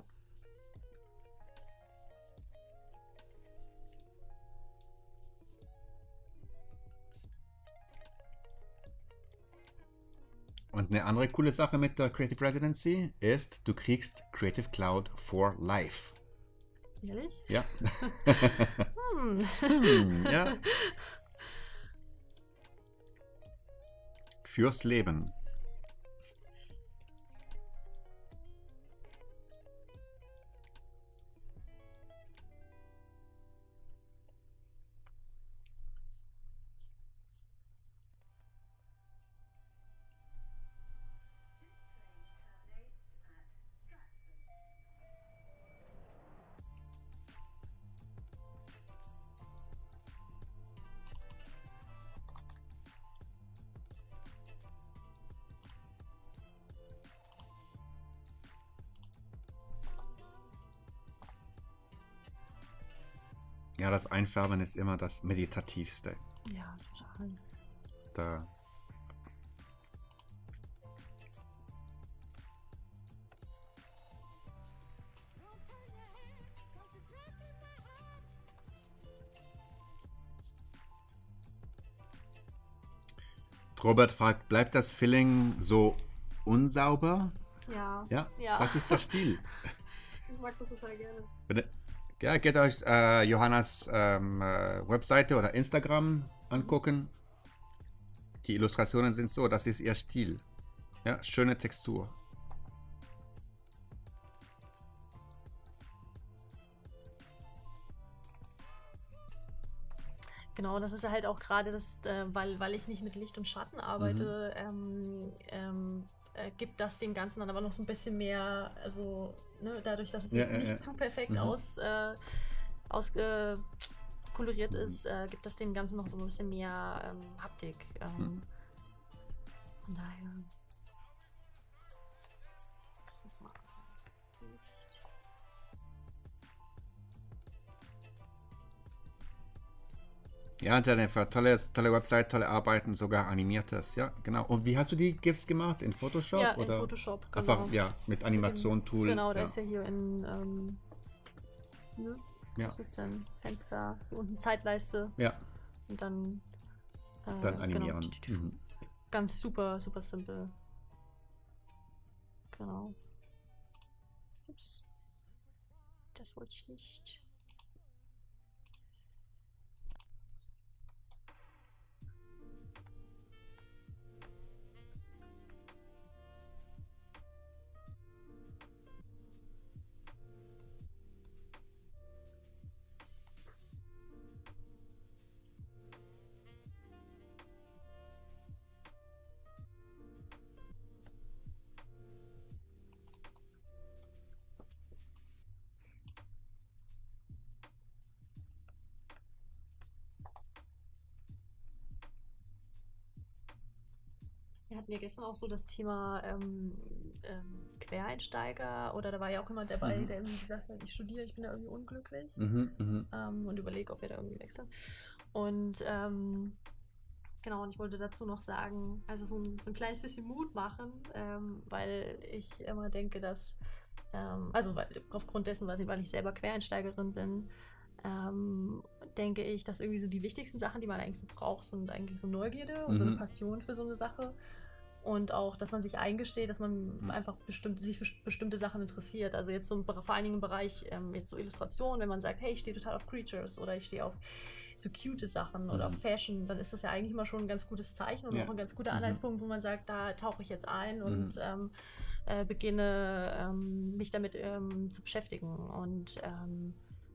S1: Und eine andere coole Sache mit der Creative Residency ist, du kriegst Creative Cloud for Life.
S2: Ehrlich?
S1: Ja.
S2: Hm.
S1: Hm, ja. Fürs Leben. Ja, das Einfärben ist immer das Meditativste.
S2: Ja, total.
S1: Da. Robert fragt, bleibt das Filling so unsauber?
S2: Ja.
S1: Ja,
S2: Ja.
S1: das ist der Stil.
S2: Ich mag das total gerne.
S1: Bitte? Ja, geht euch äh, Johannas ähm, äh, Webseite oder Instagram angucken. Die Illustrationen sind so, das ist ihr Stil. Ja, schöne Textur.
S2: Genau, das ist ja halt auch gerade das, äh, weil, weil ich nicht mit Licht und Schatten arbeite, ähm, ähm, äh, gibt das dem Ganzen dann aber noch so ein bisschen mehr, also ne, dadurch, dass es
S1: Ja,
S2: jetzt
S1: ja,
S2: nicht
S1: ja.
S2: zu perfekt
S1: Mhm.
S2: aus, äh, aus äh, koloriert ist, äh, gibt das dem Ganzen noch so ein bisschen mehr ähm, Haptik. Ähm,
S1: Mhm.
S2: Von daher.
S1: Ja, Jennifer, tolle, tolle Website, tolle Arbeiten, sogar animiertes. Ja, genau. Und wie hast du die GIFs gemacht? In Photoshop?
S2: Ja, in
S1: oder?
S2: Photoshop, genau.
S1: Einfach, ja, mit Animation-Tool.
S2: Genau, da
S1: ja.
S2: ist ja hier in, ähm, ne?
S1: Ja.
S2: Was ist denn? Fenster, hier unten Zeitleiste
S1: Ja,
S2: und dann, äh,
S1: dann animieren.
S2: Genau.
S1: Mhm.
S2: Ganz super, super simpel. Genau. Ups. Das wollte ich nicht. Wir hatten ja gestern auch so das Thema ähm, ähm, Quereinsteiger oder da war ja auch jemand dabei,
S1: Mhm.
S2: der irgendwie gesagt hat, ich studiere, ich bin da irgendwie unglücklich
S1: Mhm, mhm.
S2: ähm, und überlege, ob wir da irgendwie wechseln. Und ähm, genau, und ich wollte dazu noch sagen, also so ein, so ein kleines bisschen Mut machen, ähm, weil ich immer denke, dass ähm, also weil, aufgrund dessen, weil ich, weil ich selber Quereinsteigerin bin, ähm, denke ich, dass irgendwie so die wichtigsten Sachen, die man eigentlich so braucht, sind eigentlich so Neugierde und
S1: Mhm.
S2: so eine Passion für so eine Sache. Und auch, dass man sich eingesteht, dass man
S1: Mhm.
S2: einfach bestimmt, sich für bestimmte Sachen interessiert. Also jetzt so im, vor allen Dingen im Bereich ähm, jetzt so Illustration, wenn man sagt, hey, ich stehe total auf Creatures oder ich stehe auf so cute Sachen oder
S1: Mhm.
S2: auf Fashion, dann ist das ja eigentlich immer schon ein ganz gutes Zeichen und
S1: Ja.
S2: auch ein ganz guter
S1: Mhm.
S2: Anhaltspunkt, wo man sagt, da tauche ich jetzt ein
S1: Mhm.
S2: und ähm, äh, beginne ähm, mich damit ähm, zu beschäftigen. Und ähm,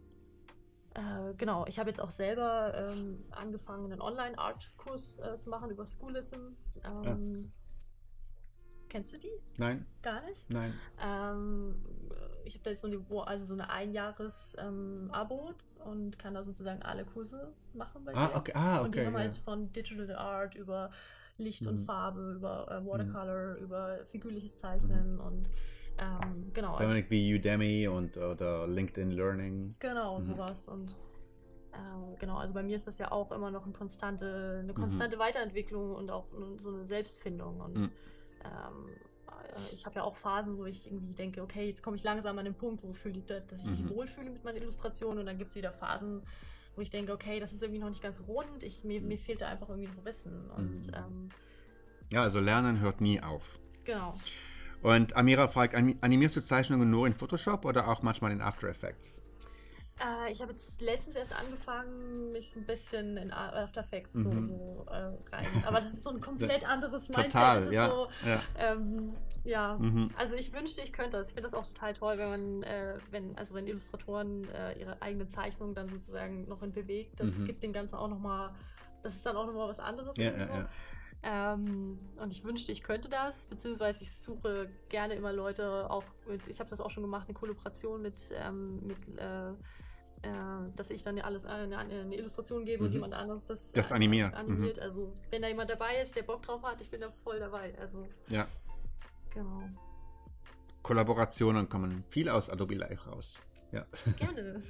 S2: äh, genau, ich habe jetzt auch selber ähm, angefangen, einen Online-Art-Kurs äh, zu machen über Schoolism. Ähm, Kennst du die?
S1: Nein,
S2: Gar nicht?
S1: nein.
S2: Ähm, ich habe da jetzt so eine, also so eine Einjahres-Abo und kann da sozusagen alle Kurse machen bei
S1: Ah,
S2: dir.
S1: okay. Ah,
S2: Und die
S1: okay,
S2: haben
S1: ja.
S2: halt von Digital Art über Licht und
S1: Mhm.
S2: Farbe, über äh, Watercolor, über figürliches Zeichnen und ähm, genau.
S1: So
S2: Also,
S1: ähnlich wie Udemy und oder LinkedIn Learning.
S2: genau,
S1: Mhm.
S2: sowas. Und ähm, genau, also bei mir ist das ja auch immer noch eine konstante, eine konstante Weiterentwicklung und auch so eine Selbstfindung. Und
S1: Mhm.
S2: ähm, äh, ich habe ja auch Phasen, wo ich irgendwie denke, okay, jetzt komme ich langsam an den Punkt, wo ich fühle, dass ich mich
S1: Mhm.
S2: wohlfühle mit meinen Illustrationen. Und dann gibt es wieder Phasen, wo ich denke, okay, das ist irgendwie noch nicht ganz rund. Ich, mir, mir fehlt da einfach irgendwie noch Wissen. Und
S1: Mhm.
S2: ähm,
S1: Ja, also Lernen hört nie auf.
S2: genau.
S1: Und Amira fragt, anim- animierst du Zeichnungen nur in Photoshop oder auch manchmal in After Effects?
S2: Äh, ich habe jetzt letztens erst angefangen, mich ein bisschen in After Effects
S1: Mhm.
S2: so, so äh, rein. Aber das ist so ein komplett anderes Mindset.
S1: Total,
S2: das ist
S1: ja,
S2: so,
S1: ja.
S2: ähm, ja.
S1: Mhm.
S2: Also ich wünschte, ich könnte das. Ich finde das auch total toll, wenn man, äh, wenn, also wenn Illustratoren äh, ihre eigene Zeichnung dann sozusagen noch in bewegt. Das
S1: Mhm.
S2: gibt dem Ganzen auch nochmal, das ist dann auch nochmal was anderes.
S1: Ja,
S2: irgendwie
S1: ja,
S2: so.
S1: ja.
S2: Ähm, und ich wünschte, ich könnte das, beziehungsweise ich suche gerne immer Leute, auch mit, ich habe das auch schon gemacht, eine Kollaboration mit, ähm, mit äh, äh, dass ich dann ja alles eine, eine Illustration gebe und
S1: Mhm.
S2: jemand anderes das,
S1: Das
S2: äh,
S1: animiert.
S2: animiert. Also wenn da jemand dabei ist, der Bock drauf hat, ich bin da voll dabei. Also
S1: Ja.
S2: genau.
S1: Kollaborationen kommen viel aus Adobe Live raus. Ja.
S2: Gerne.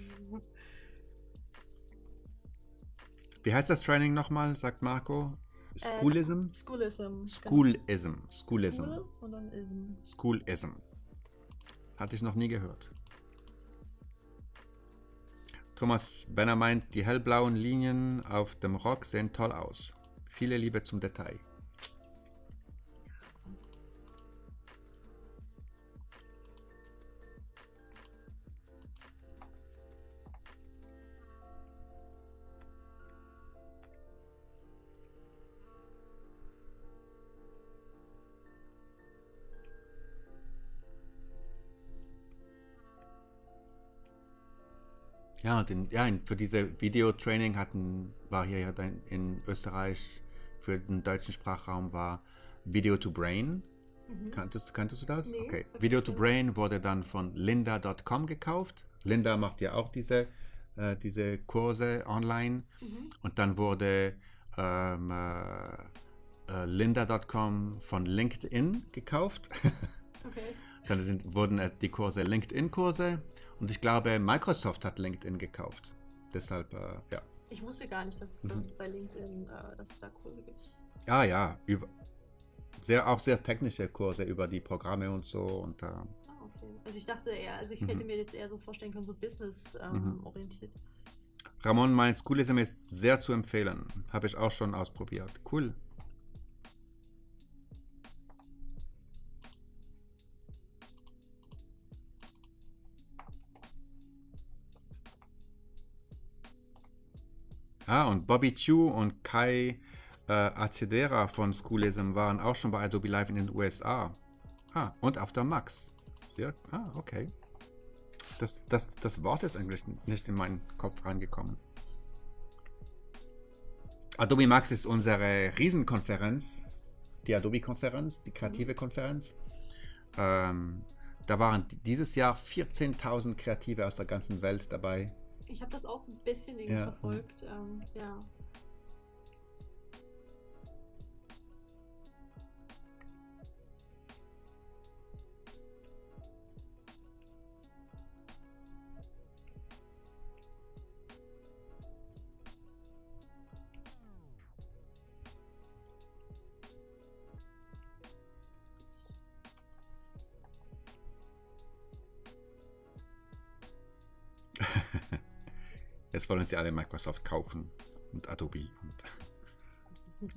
S1: Wie heißt das Training nochmal, sagt Marco? Schoolism?
S2: Äh, Schoolism.
S1: Schoolism. Schoolism.
S2: School und dann Ism.
S1: Schoolism. Hatte ich noch nie gehört. Thomas Benner meint, die hellblauen Linien auf dem Rock sehen toll aus. Viele Liebe zum Detail. Ja, und in, ja, in, für diese Videotraining hatten, war hier ja dann in Österreich für den deutschen Sprachraum war Video to Brain.
S2: Mhm.
S1: Kanntest, kanntest du das?
S2: Nee,
S1: Okay.
S2: sag
S1: Video
S2: ich
S1: to
S2: nicht.
S1: Brain wurde dann von lynda Punkt com gekauft. Lynda macht ja auch diese, äh, diese Kurse online.
S2: Mhm.
S1: Und dann wurde ähm, äh, äh, lynda Punkt com von LinkedIn gekauft.
S2: Okay.
S1: Dann sind, wurden äh, die Kurse LinkedIn-Kurse. Und ich glaube, Microsoft hat LinkedIn gekauft. Deshalb, äh, ja.
S2: Ich wusste gar nicht, dass, dass
S1: Mhm.
S2: es bei LinkedIn, äh, dass es da Kurse gibt.
S1: Ah ja, über, sehr, auch sehr technische Kurse über die Programme und so. Und, äh,
S2: Ah, okay. Also ich dachte eher, also ich
S1: Mhm.
S2: hätte mir jetzt eher so vorstellen können, so Business ähm,
S1: Mhm.
S2: orientiert.
S1: Ramon meint, Schoolism ist sehr zu empfehlen. Habe ich auch schon ausprobiert. Cool. Ah, und Bobby Chu und Kai äh, Acedera von Schoolism waren auch schon bei Adobe Live in den U S A. Ah, und auf der Max. Sehr, ah, okay. Das, das, das Wort ist eigentlich nicht in meinen Kopf reingekommen. Adobe Max ist unsere Riesenkonferenz, die Adobe-Konferenz, die kreative Konferenz. Ähm, da waren dieses Jahr vierzehntausend Kreative aus der ganzen Welt dabei.
S2: Ich habe das auch so ein bisschen irgendwie
S1: Ja.
S2: verfolgt. Ähm, ja.
S1: Jetzt wollen sie alle Microsoft kaufen und Adobe. Und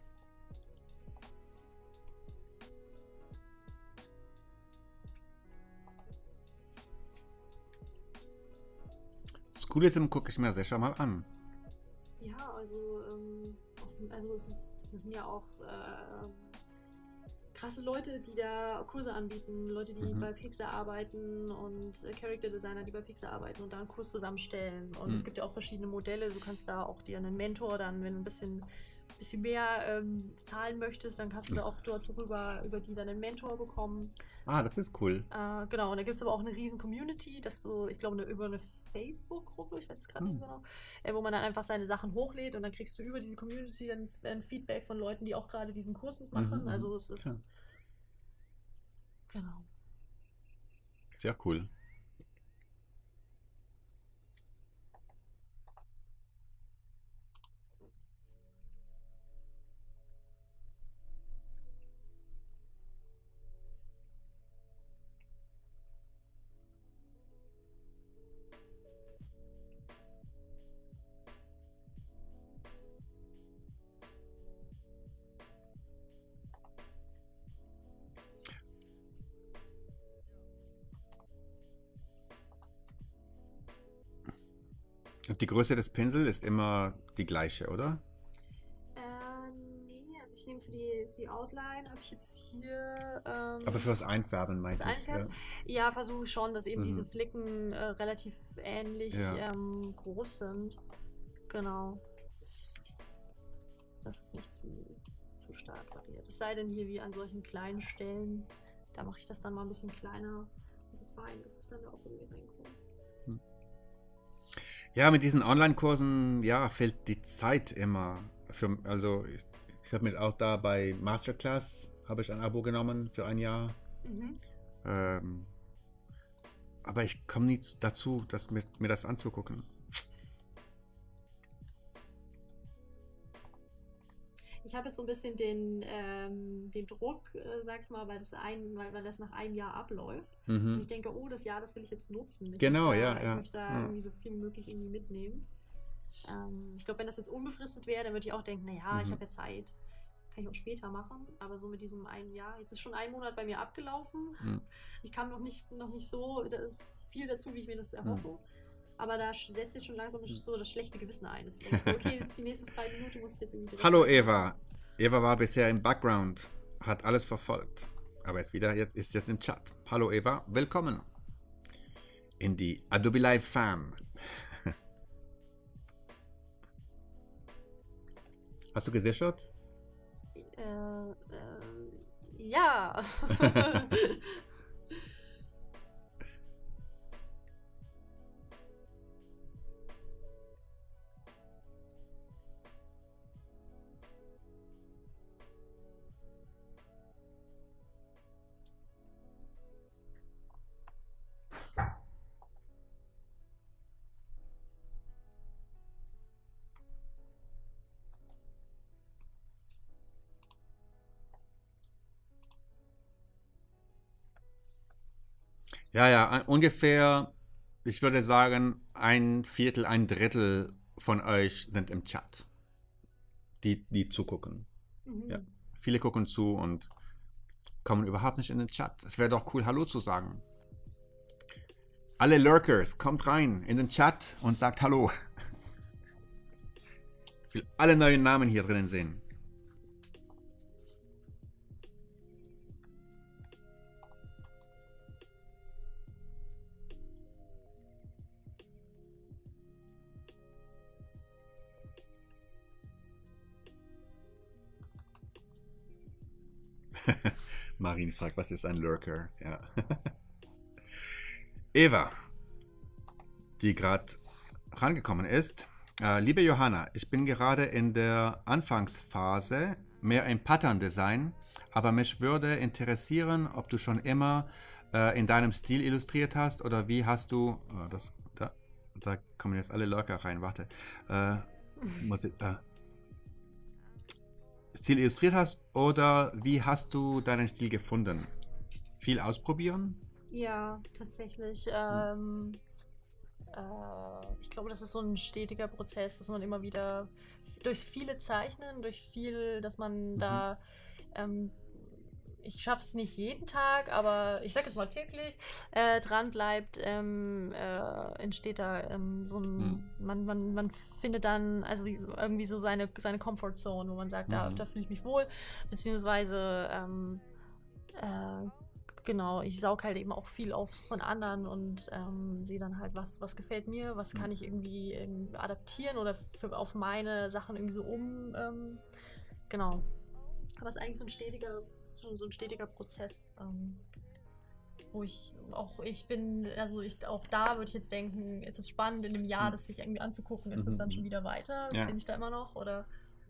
S1: Schoolism gucke ich mir sicher mal an.
S2: Ja, also, ähm, also es, ist, es sind ja auch äh, krasse Leute, die da Kurse anbieten, Leute, die mhm. bei Pixar arbeiten und äh, Character Designer, die bei Pixar arbeiten und da einen Kurs zusammenstellen. Und mhm. es gibt ja auch verschiedene Modelle. Du kannst da auch dir einen Mentor dann, wenn du ein bisschen, bisschen mehr ähm, zahlen möchtest, dann kannst du da auch dort drüber, über die dann einen Mentor bekommen.
S1: Ah, das ist cool.
S2: Äh, genau, und da gibt es aber auch eine riesen Community, dass du, ich glaube, eine, über eine Facebook-Gruppe, ich weiß es gerade hm. nicht genau, äh, wo man dann einfach seine Sachen hochlädt und dann kriegst du über diese Community dann ein Feedback von Leuten, die auch gerade diesen Kurs mitmachen. Mhm. Also es ist ja. Genau.
S1: Sehr cool. Und die Größe des Pinsels ist immer die gleiche, oder?
S2: Äh, nee, also ich nehme für die, für die Outline, habe ich jetzt hier... Ähm,
S1: Aber für das Einfärben meinst du?
S2: Einfärben? Ja, ja versuche ich schon, dass eben mhm. diese Flicken äh, relativ ähnlich ja. ähm, groß sind. Genau. Dass es nicht zu, zu stark variiert. Es sei denn hier wie an solchen kleinen Stellen, da mache ich das dann mal ein bisschen kleiner und so fein, dass ich dann da auch irgendwie reinkomme. Hm.
S1: Ja, mit diesen Online-Kursen, ja, fehlt die Zeit immer. Für, also ich, ich habe mir auch da bei Masterclass, habe ich ein Abo genommen für ein Jahr. Mhm. Ähm, aber ich komme nie dazu, das mit, mir das anzugucken.
S2: Ich habe jetzt so ein bisschen den, ähm, den Druck, äh, sag ich mal, weil das, ein, weil, weil das nach einem Jahr abläuft. Mhm. Und ich denke, oh, das Jahr, das will ich jetzt nutzen. Ich
S1: genau,
S2: möchte,
S1: ja.
S2: Ich
S1: ja.
S2: möchte da ja. irgendwie so viel wie möglich irgendwie mitnehmen. Ähm, ich glaube, wenn das jetzt unbefristet wäre, dann würde ich auch denken, naja, mhm. ich habe ja Zeit. Kann ich auch später machen. Aber so mit diesem einen Jahr, jetzt ist schon ein Monat bei mir abgelaufen. Mhm. Ich kam noch nicht, noch nicht so da ist viel dazu, wie ich mir das erhoffe. Mhm. Aber da setzt jetzt schon langsam so das schlechte Gewissen ein. Dass ich denke, so, okay, jetzt die nächste freie Minute muss ich jetzt irgendwie direkt.
S1: Hallo Eva. Eva war bisher im Background, hat alles verfolgt, aber ist wieder jetzt, ist jetzt im Chat. Hallo Eva, willkommen in die Adobe Live Fam. Hast du gesichert?
S2: Äh, äh, ja.
S1: Ja, ja, ungefähr, ich würde sagen, ein Viertel, ein Drittel von euch sind im Chat, die, die zugucken. Mhm. Ja, viele gucken zu und kommen überhaupt nicht in den Chat. Es wäre doch cool, Hallo zu sagen. Alle Lurkers, kommt rein in den Chat und sagt Hallo. Ich will alle neuen Namen hier drinnen sehen. Marin fragt, was ist ein Lurker? Ja. Eva, die gerade rangekommen ist. Äh, liebe Johanna, ich bin gerade in der Anfangsphase, mehr im Pattern-Design, aber mich würde interessieren, ob du schon immer äh, in deinem Stil illustriert hast oder wie hast du, äh, das, da, da kommen jetzt alle Lurker rein, warte, äh, muss ich, äh, Stil illustriert hast oder wie hast du deinen Stil gefunden? Viel ausprobieren?
S2: Ja, tatsächlich. Ähm, äh, ich glaube, das ist so ein stetiger Prozess, dass man immer wieder durch viele Zeichnen, durch viel, dass man mhm. da ähm, ich schaffe es nicht jeden Tag, aber ich sage jetzt mal täglich, äh, dran bleibt, ähm, äh, entsteht da ähm, so ein, mhm. man, man, man findet dann also irgendwie so seine, seine Comfortzone, wo man sagt, mhm. da, da fühle ich mich wohl, beziehungsweise ähm, äh, genau, ich saug halt eben auch viel auf von anderen und ähm, sehe dann halt, was, was gefällt mir, was kann ich irgendwie ähm, adaptieren oder für, auf meine Sachen irgendwie so um, ähm, genau. Aber es ist eigentlich so ein stetiger schon so ein stetiger Prozess, ähm, wo ich auch, ich bin, also ich auch da würde ich jetzt denken, ist es spannend in einem Jahr, das sich irgendwie anzugucken, ist es dann schon wieder weiter? Ja. Bin ich da immer noch, oder?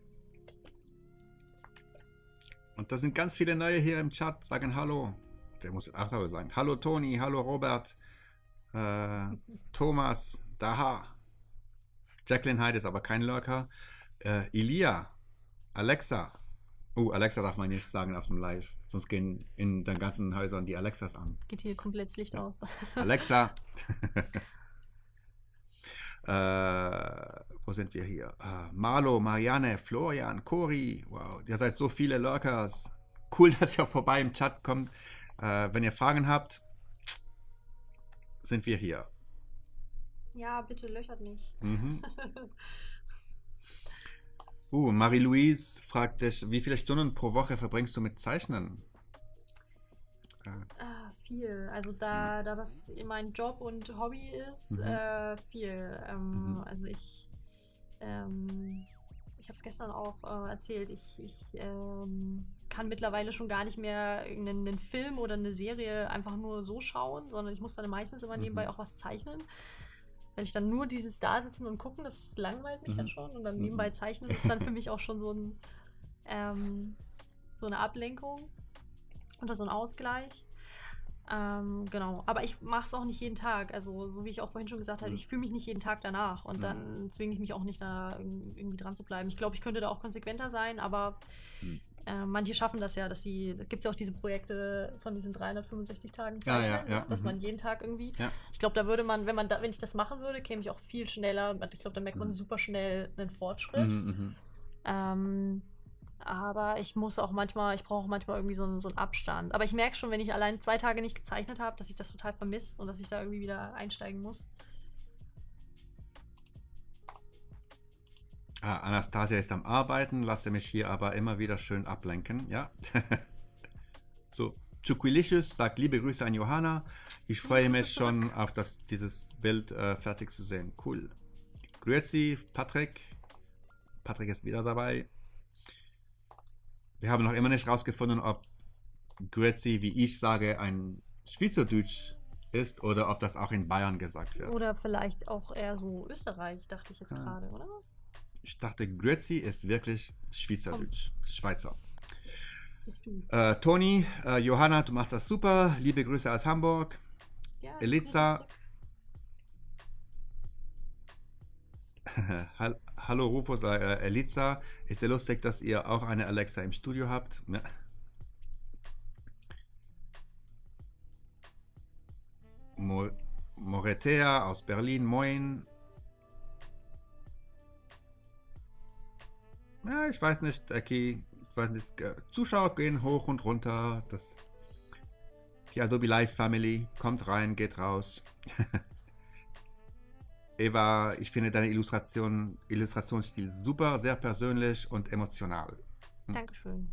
S1: Und da sind ganz viele neue hier im Chat, sagen Hallo. Der muss auch Hallo sagen. Hallo Toni, hallo Robert, äh, Thomas, Daha. Jacqueline Hyde ist aber kein Lurker. Äh, Ilia, Alexa. Oh, Alexa darf man nicht sagen auf dem Live, sonst gehen in den ganzen Häusern die Alexas an.
S2: Geht hier komplett das Licht ja. aus.
S1: Alexa. äh, wo sind wir hier? Uh, Marlo, Marianne, Florian, Cori. Wow, ihr seid so viele Lurkers. Cool, dass ihr auch vorbei im Chat kommt. Uh, wenn ihr Fragen habt, sind wir hier.
S2: Ja, bitte löchert mich.
S1: Mhm. Uh, Marie-Louise fragt dich, wie viele Stunden pro Woche verbringst du mit Zeichnen?
S2: Äh. Ah, viel. Also da, da das mein Job und Hobby ist, mhm. äh, viel. Ähm, mhm. Also ich, ähm, ich habe es gestern auch äh, erzählt, ich, ich ähm, kann mittlerweile schon gar nicht mehr einen, einen Film oder eine Serie einfach nur so schauen, sondern ich muss dann meistens immer nebenbei mhm. auch was zeichnen. Wenn ich dann nur dieses Dasitzen und gucken, das langweilt mich mhm. dann schon. Und dann nebenbei zeichnen, ist dann für mich auch schon so, ein, ähm, so eine Ablenkung oder so ein Ausgleich. Ähm, genau. Aber ich mache es auch nicht jeden Tag. Also, so wie ich auch vorhin schon gesagt habe, mhm. ich fühle mich nicht jeden Tag danach. Und mhm. dann zwinge ich mich auch nicht, da irgendwie dran zu bleiben. Ich glaube, ich könnte da auch konsequenter sein, aber mhm. äh, manche schaffen das ja, dass sie, da gibt es ja auch diese Projekte von diesen dreihundertfünfundsechzig Tagen Zeichnen,
S1: ja, ja, ja.
S2: dass
S1: mhm.
S2: man jeden Tag irgendwie,
S1: ja.
S2: ich glaube, da würde man, wenn man da, wenn ich das machen würde, käme ich auch viel schneller, ich glaube, da merkt man mhm. super schnell einen Fortschritt.
S1: Mhm,
S2: ähm, aber ich muss auch manchmal, ich brauche manchmal irgendwie so einen, so einen Abstand. Aber ich merke schon, wenn ich allein zwei Tage nicht gezeichnet habe, dass ich das total vermisse und dass ich da irgendwie wieder einsteigen muss.
S1: Ah, Anastasia ist am Arbeiten, lasse mich hier aber immer wieder schön ablenken, ja. So, Chuquilicious sagt liebe Grüße an Johanna. Ich freue ja, mich schon zurück. auf das, dieses Bild äh, fertig zu sehen. Cool. Grüezi, Patrick. Patrick ist wieder dabei. Wir haben noch immer nicht rausgefunden, ob Grüezi, wie ich sage, ein Schweizerdeutsch ist oder ob das auch in Bayern gesagt wird.
S2: Oder vielleicht auch eher so Österreich, dachte ich jetzt ah. gerade, oder?
S1: Ich dachte, Grüezi ist wirklich Schweizerdeutsch. Komm. Schweizer.
S2: Bist du.
S1: Äh, Toni, äh, Johanna, du machst das super. Liebe Grüße aus Hamburg.
S2: Ja,
S1: Eliza. Hallo Rufus, äh, Eliza. Ist ja lustig, dass ihr auch eine Alexa im Studio habt. Ja. Mo Moretea aus Berlin, moin. Ja, ich weiß nicht, Eki, ich weiß nicht, Zuschauer gehen hoch und runter. Das, die Adobe Live Family kommt rein, geht raus. Eva, ich finde deine Illustration, Illustrationsstil super, sehr persönlich und emotional.
S2: Hm. Dankeschön.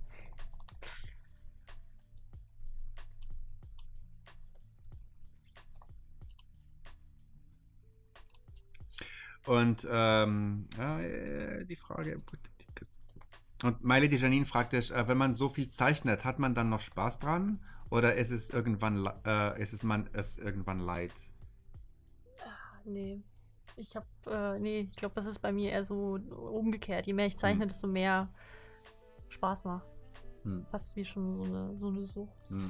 S1: Und ähm, ja, die Frage. Und My Lady Janine fragt dich, äh, wenn man so viel zeichnet, hat man dann noch Spaß dran? Oder ist es irgendwann, äh, ist es man es irgendwann leid?
S2: Ach, nee. Ich habe, äh, nee, ich glaube, das ist bei mir eher so umgekehrt. Je mehr ich zeichne, hm. desto mehr Spaß macht's. Hm. Fast wie schon so eine, so eine Sucht. Hm.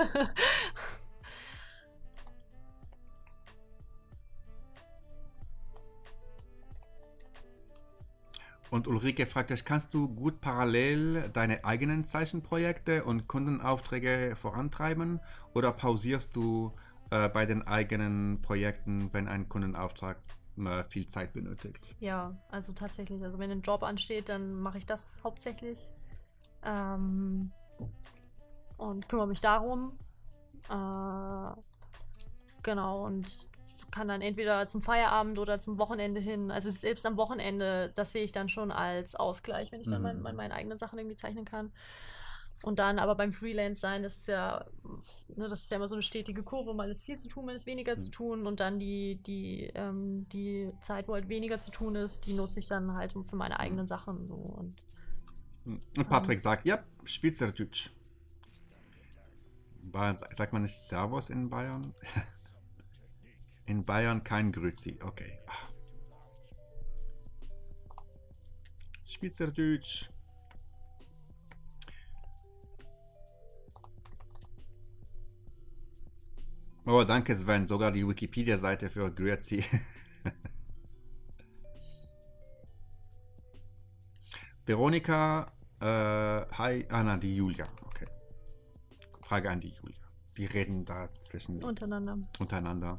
S1: Und Ulrike fragt dich, kannst du gut parallel deine eigenen Zeichenprojekte und Kundenaufträge vorantreiben oder pausierst du äh, bei den eigenen Projekten, wenn ein Kundenauftrag äh, viel Zeit benötigt?
S2: Ja, also tatsächlich. Also wenn ein Job ansteht, dann mache ich das hauptsächlich. Ähm, und kümmere mich darum. Äh, genau, und kann dann entweder zum Feierabend oder zum Wochenende hin. Also selbst am Wochenende, das sehe ich dann schon als Ausgleich, wenn ich dann mein, mein, meine eigenen Sachen irgendwie zeichnen kann. Und dann aber beim Freelance sein, das ist ja, ne, das ist ja immer so eine stetige Kurve, mal ist viel zu tun, mal ist weniger zu tun. Und dann die, die, ähm, die Zeit, wo halt weniger zu tun ist, die nutze ich dann halt für meine eigenen Sachen. So. Und,
S1: Und Patrick ähm, sagt, ja, Schweizerdeutsch. Bayern, sagt man nicht Servus in Bayern? In Bayern kein Grüezi, okay. Schweizerdeutsch. Oh, danke Sven, sogar die Wikipedia-Seite für Grüezi. Veronika, äh, hi, Anna, die Julia, okay. Frage an die Julia. Die reden da zwischen...
S2: Untereinander.
S1: Untereinander.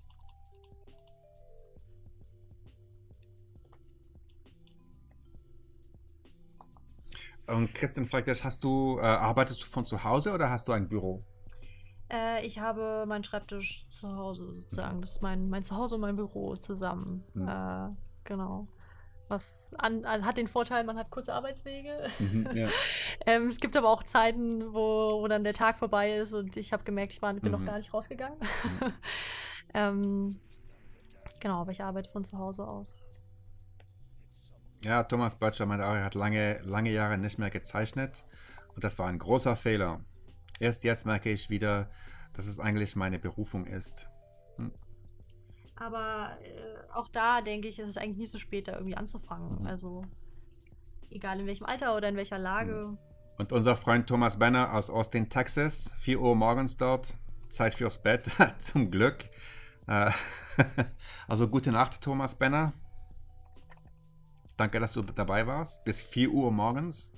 S1: Und Christian fragt jetzt, hast du, äh, arbeitest du von zu Hause oder hast du ein Büro?
S2: Äh, ich habe meinen Schreibtisch zu Hause sozusagen. Das ist mein, mein Zuhause und mein Büro zusammen. Mhm. Äh, genau. Was an, an, hat den Vorteil, man hat kurze Arbeitswege. Mhm, ja. ähm, es gibt aber auch Zeiten, wo, wo dann der Tag vorbei ist und ich habe gemerkt, ich war, bin mhm. noch gar nicht rausgegangen. Mhm. ähm, genau, aber ich arbeite von zu Hause aus.
S1: Ja, Thomas Böttcher meinte auch, er hat lange, lange Jahre nicht mehr gezeichnet und das war ein großer Fehler. Erst jetzt merke ich wieder, dass es eigentlich meine Berufung ist. Hm.
S2: Aber äh, auch da denke ich, ist es eigentlich nicht so spät, da irgendwie anzufangen. Mhm. Also egal in welchem Alter oder in welcher Lage.
S1: Und unser Freund Thomas Benner aus Austin, Texas, vier Uhr morgens dort, Zeit fürs Bett, zum Glück. Äh, also gute Nacht, Thomas Benner. Danke, dass du dabei warst. Bis vier Uhr morgens.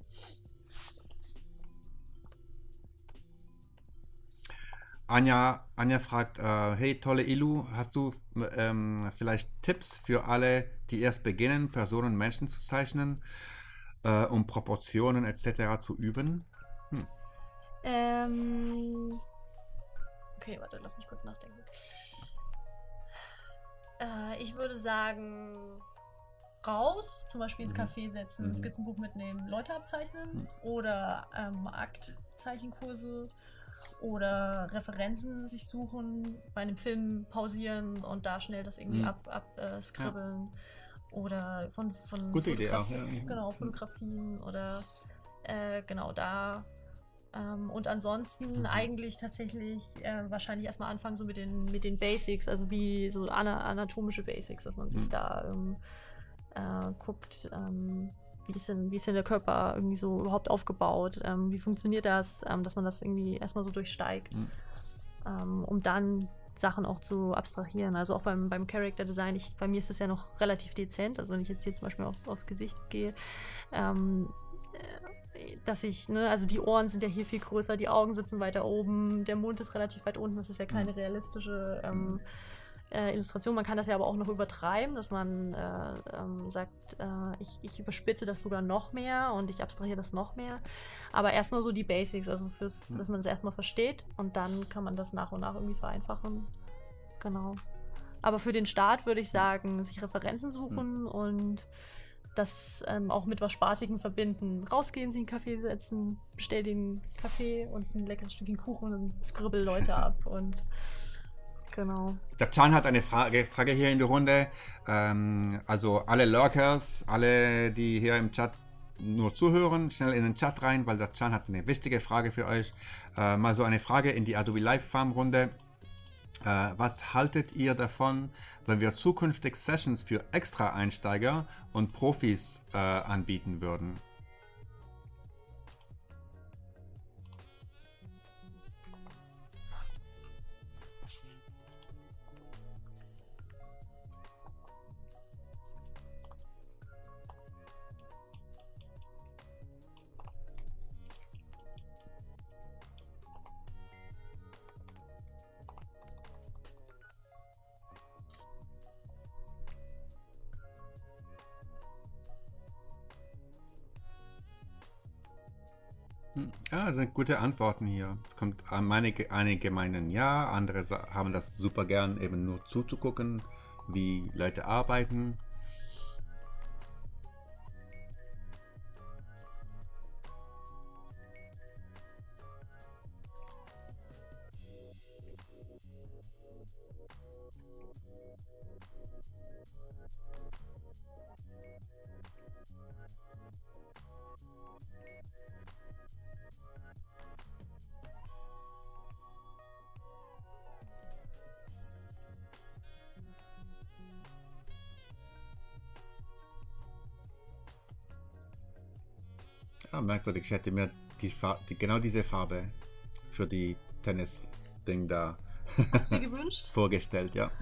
S1: Anja, Anja fragt, äh, hey, tolle Ilu, hast du ähm, vielleicht Tipps für alle, die erst beginnen, Personen, Menschen zu zeichnen, äh, um Proportionen et cetera zu üben? Hm.
S2: Ähm, okay, warte, lass mich kurz nachdenken. Äh, ich würde sagen... raus, zum Beispiel ins Café setzen, mhm. Skizzenbuch mitnehmen, Leute abzeichnen mhm. oder ähm, Aktzeichenkurse oder Referenzen sich suchen, bei einem Film pausieren und da schnell das irgendwie mhm. ab, ab äh, skribbeln ja. oder von, von
S1: Gute Idee auch, ja.
S2: Genau, Fotografien oder äh, genau da ähm, und ansonsten mhm. eigentlich tatsächlich äh, wahrscheinlich erstmal anfangen so mit den, mit den Basics, also wie so ana- anatomische Basics, dass man sich mhm. da ähm, Äh, guckt, ähm, wie, ist denn, wie ist denn der Körper irgendwie so überhaupt aufgebaut, ähm, wie funktioniert das, ähm, dass man das irgendwie erstmal so durchsteigt, mhm. ähm, um dann Sachen auch zu abstrahieren. Also auch beim, beim Character Design, ich, bei mir ist das ja noch relativ dezent, also wenn ich jetzt hier zum Beispiel aufs, aufs Gesicht gehe, ähm, äh, dass ich, ne, also die Ohren sind ja hier viel größer, die Augen sitzen weiter oben, der Mund ist relativ weit unten, das ist ja keine realistische ähm, Äh, Illustration. Man kann das ja aber auch noch übertreiben, dass man äh, ähm, sagt, äh, ich, ich überspitze das sogar noch mehr und ich abstrahiere das noch mehr. Aber erstmal so die Basics, also fürs, dass man das erstmal versteht und dann kann man das nach und nach irgendwie vereinfachen. Genau. Aber für den Start würde ich sagen, sich Referenzen suchen mhm. und das ähm, auch mit was Spaßigem verbinden. Rausgehen, sich in einen Café setzen, bestell den Kaffee und ein leckeres Stückchen Kuchen und skribbel Leute ab und genau.
S1: Der Can hat eine Frage, Frage hier in der Runde. Ähm, also alle Lurkers, alle, die hier im Chat nur zuhören, schnell in den Chat rein, weil der Can hat eine wichtige Frage für euch. Äh, mal so eine Frage in die Adobe Live Farm Runde. Äh, was haltet ihr davon, wenn wir zukünftig Sessions für Extra-Einsteiger und Profis äh, anbieten würden? Hm, Ja, das sind gute Antworten hier. Es kommt an einige, einige meinen ja, andere sa- haben das super gern, eben nur zuzugucken, wie Leute arbeiten. Ja, merkwürdig, ich hätte mir die, Fa- die, genau diese Farbe für die Tennis-Ding da
S2: Hast du dir gewünscht?
S1: vorgestellt, ja.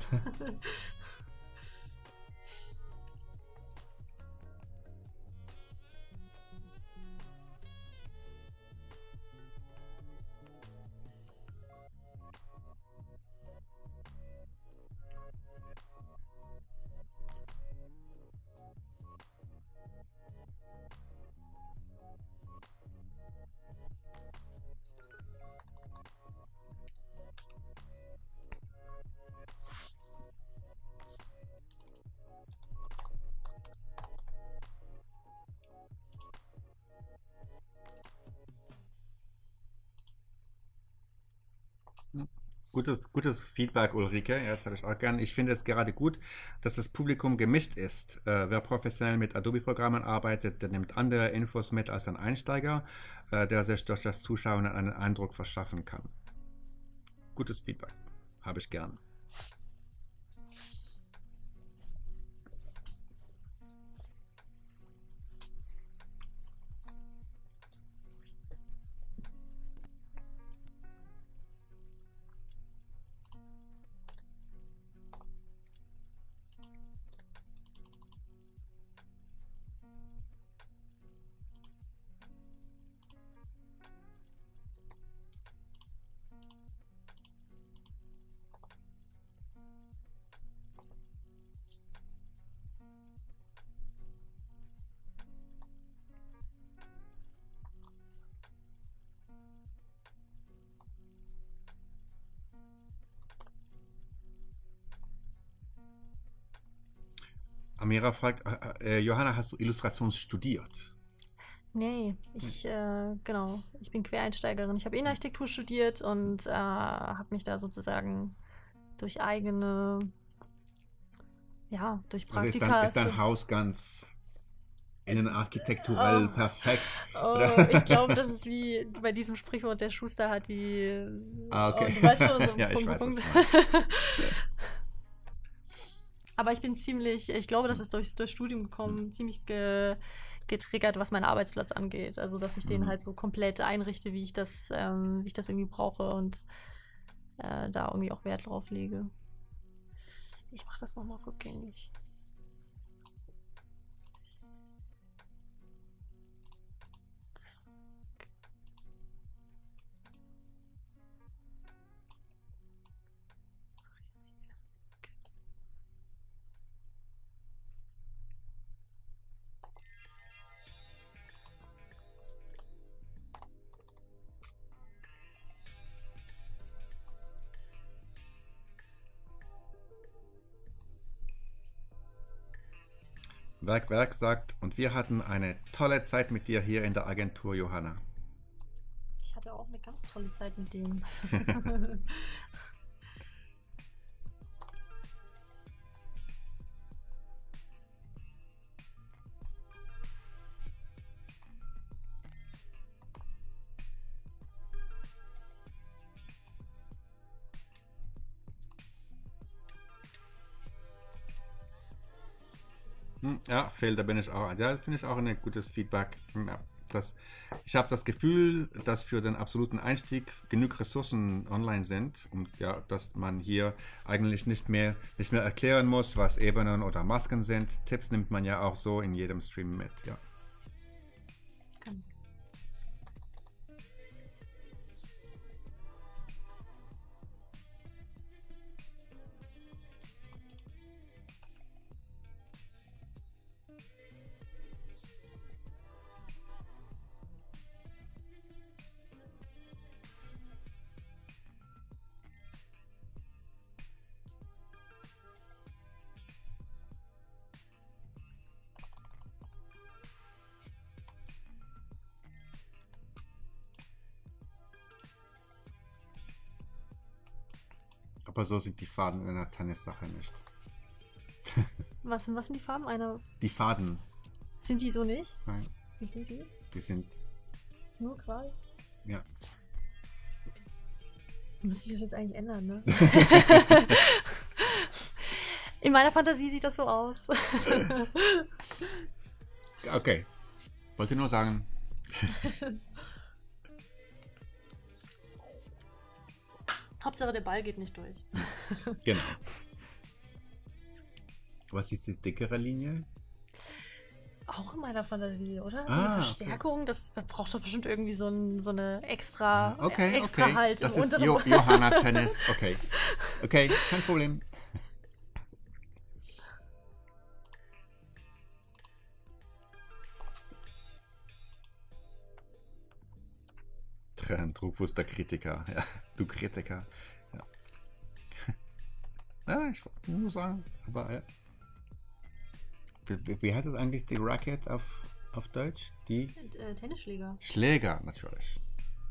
S1: Gutes, gutes Feedback, Ulrike. Ja, das habe ich auch gern. Ich finde es gerade gut, dass das Publikum gemischt ist. Äh, wer professionell mit Adobe-Programmen arbeitet, der nimmt andere Infos mit als ein Einsteiger, äh, der sich durch das Zuschauen einen Eindruck verschaffen kann. Gutes Feedback. Habe ich gern. Amira fragt, äh, äh, Johanna, hast du Illustration studiert?
S2: Nee, ich, äh, genau, ich bin Quereinsteigerin. Ich habe Innenarchitektur studiert und äh, habe mich da sozusagen durch eigene, ja, durch
S1: Also ist
S2: Praktika.
S1: dein, ist dein
S2: stu-
S1: Haus ganz innenarchitekturell
S2: Oh.
S1: perfekt?
S2: Oh,
S1: Oder?
S2: ich glaube, das ist wie bei diesem Sprichwort, der Schuster hat die.
S1: Ah, okay.
S2: Oh, du weißt schon, so
S1: Ja, ich
S2: Punkt,
S1: weiß,
S2: Punkt,
S1: was
S2: Punkt.
S1: du meinst.
S2: Aber ich bin ziemlich, ich glaube, das ist durchs, durchs Studium gekommen,
S1: Mhm.
S2: ziemlich ge, getriggert, was meinen Arbeitsplatz angeht. Also, dass ich den
S1: Mhm.
S2: halt so komplett einrichte, wie ich das, ähm, wie ich das irgendwie brauche und äh, da irgendwie auch Wert drauf lege. Ich mache das nochmal rückgängig.
S1: Werk Werk sagt, und wir hatten eine tolle Zeit mit dir hier in der Agentur, Johanna.
S2: Ich hatte auch eine ganz tolle Zeit mit denen.
S1: Hm, Ja, Phil, da bin ich auch. Ja, finde ich auch ein gutes Feedback. Hm, Ja, das, ich habe das Gefühl, dass für den absoluten Einstieg genug Ressourcen online sind und ja, dass man hier eigentlich nicht mehr, nicht mehr erklären muss, was Ebenen oder Masken sind. Tipps nimmt man ja auch so in jedem Stream mit. Ja. Aber so sind die Faden in einer Tennissache nicht.
S2: Was sind, was sind die Farben? Eine.
S1: Die Faden.
S2: Sind die so nicht?
S1: Nein.
S2: Wie sind die?
S1: Die sind.
S2: Nur gerade?
S1: Ja.
S2: Müsste ich das jetzt eigentlich ändern, ne? In meiner Fantasie sieht das so aus.
S1: Okay. Wollte nur sagen.
S2: Hauptsache der Ball geht nicht durch.
S1: Genau. Was ist die dickere Linie?
S2: Auch in meiner Fantasie, oder? So
S1: Ah,
S2: eine Verstärkung, das, das braucht doch bestimmt irgendwie so, ein, so eine extra,
S1: Okay,
S2: extra
S1: okay.
S2: halt
S1: Das
S2: im
S1: ist
S2: unteren
S1: jo
S2: Bereich.
S1: Johanna Tennis. Okay. Okay, kein Problem. Trent Rufus, der Kritiker. Ja, du Kritiker. Ja, ja ich wollte nur sagen, aber ja. Wie, wie heißt das eigentlich, die Racket auf, auf Deutsch? Die
S2: Äh, Tennisschläger.
S1: Schläger, natürlich.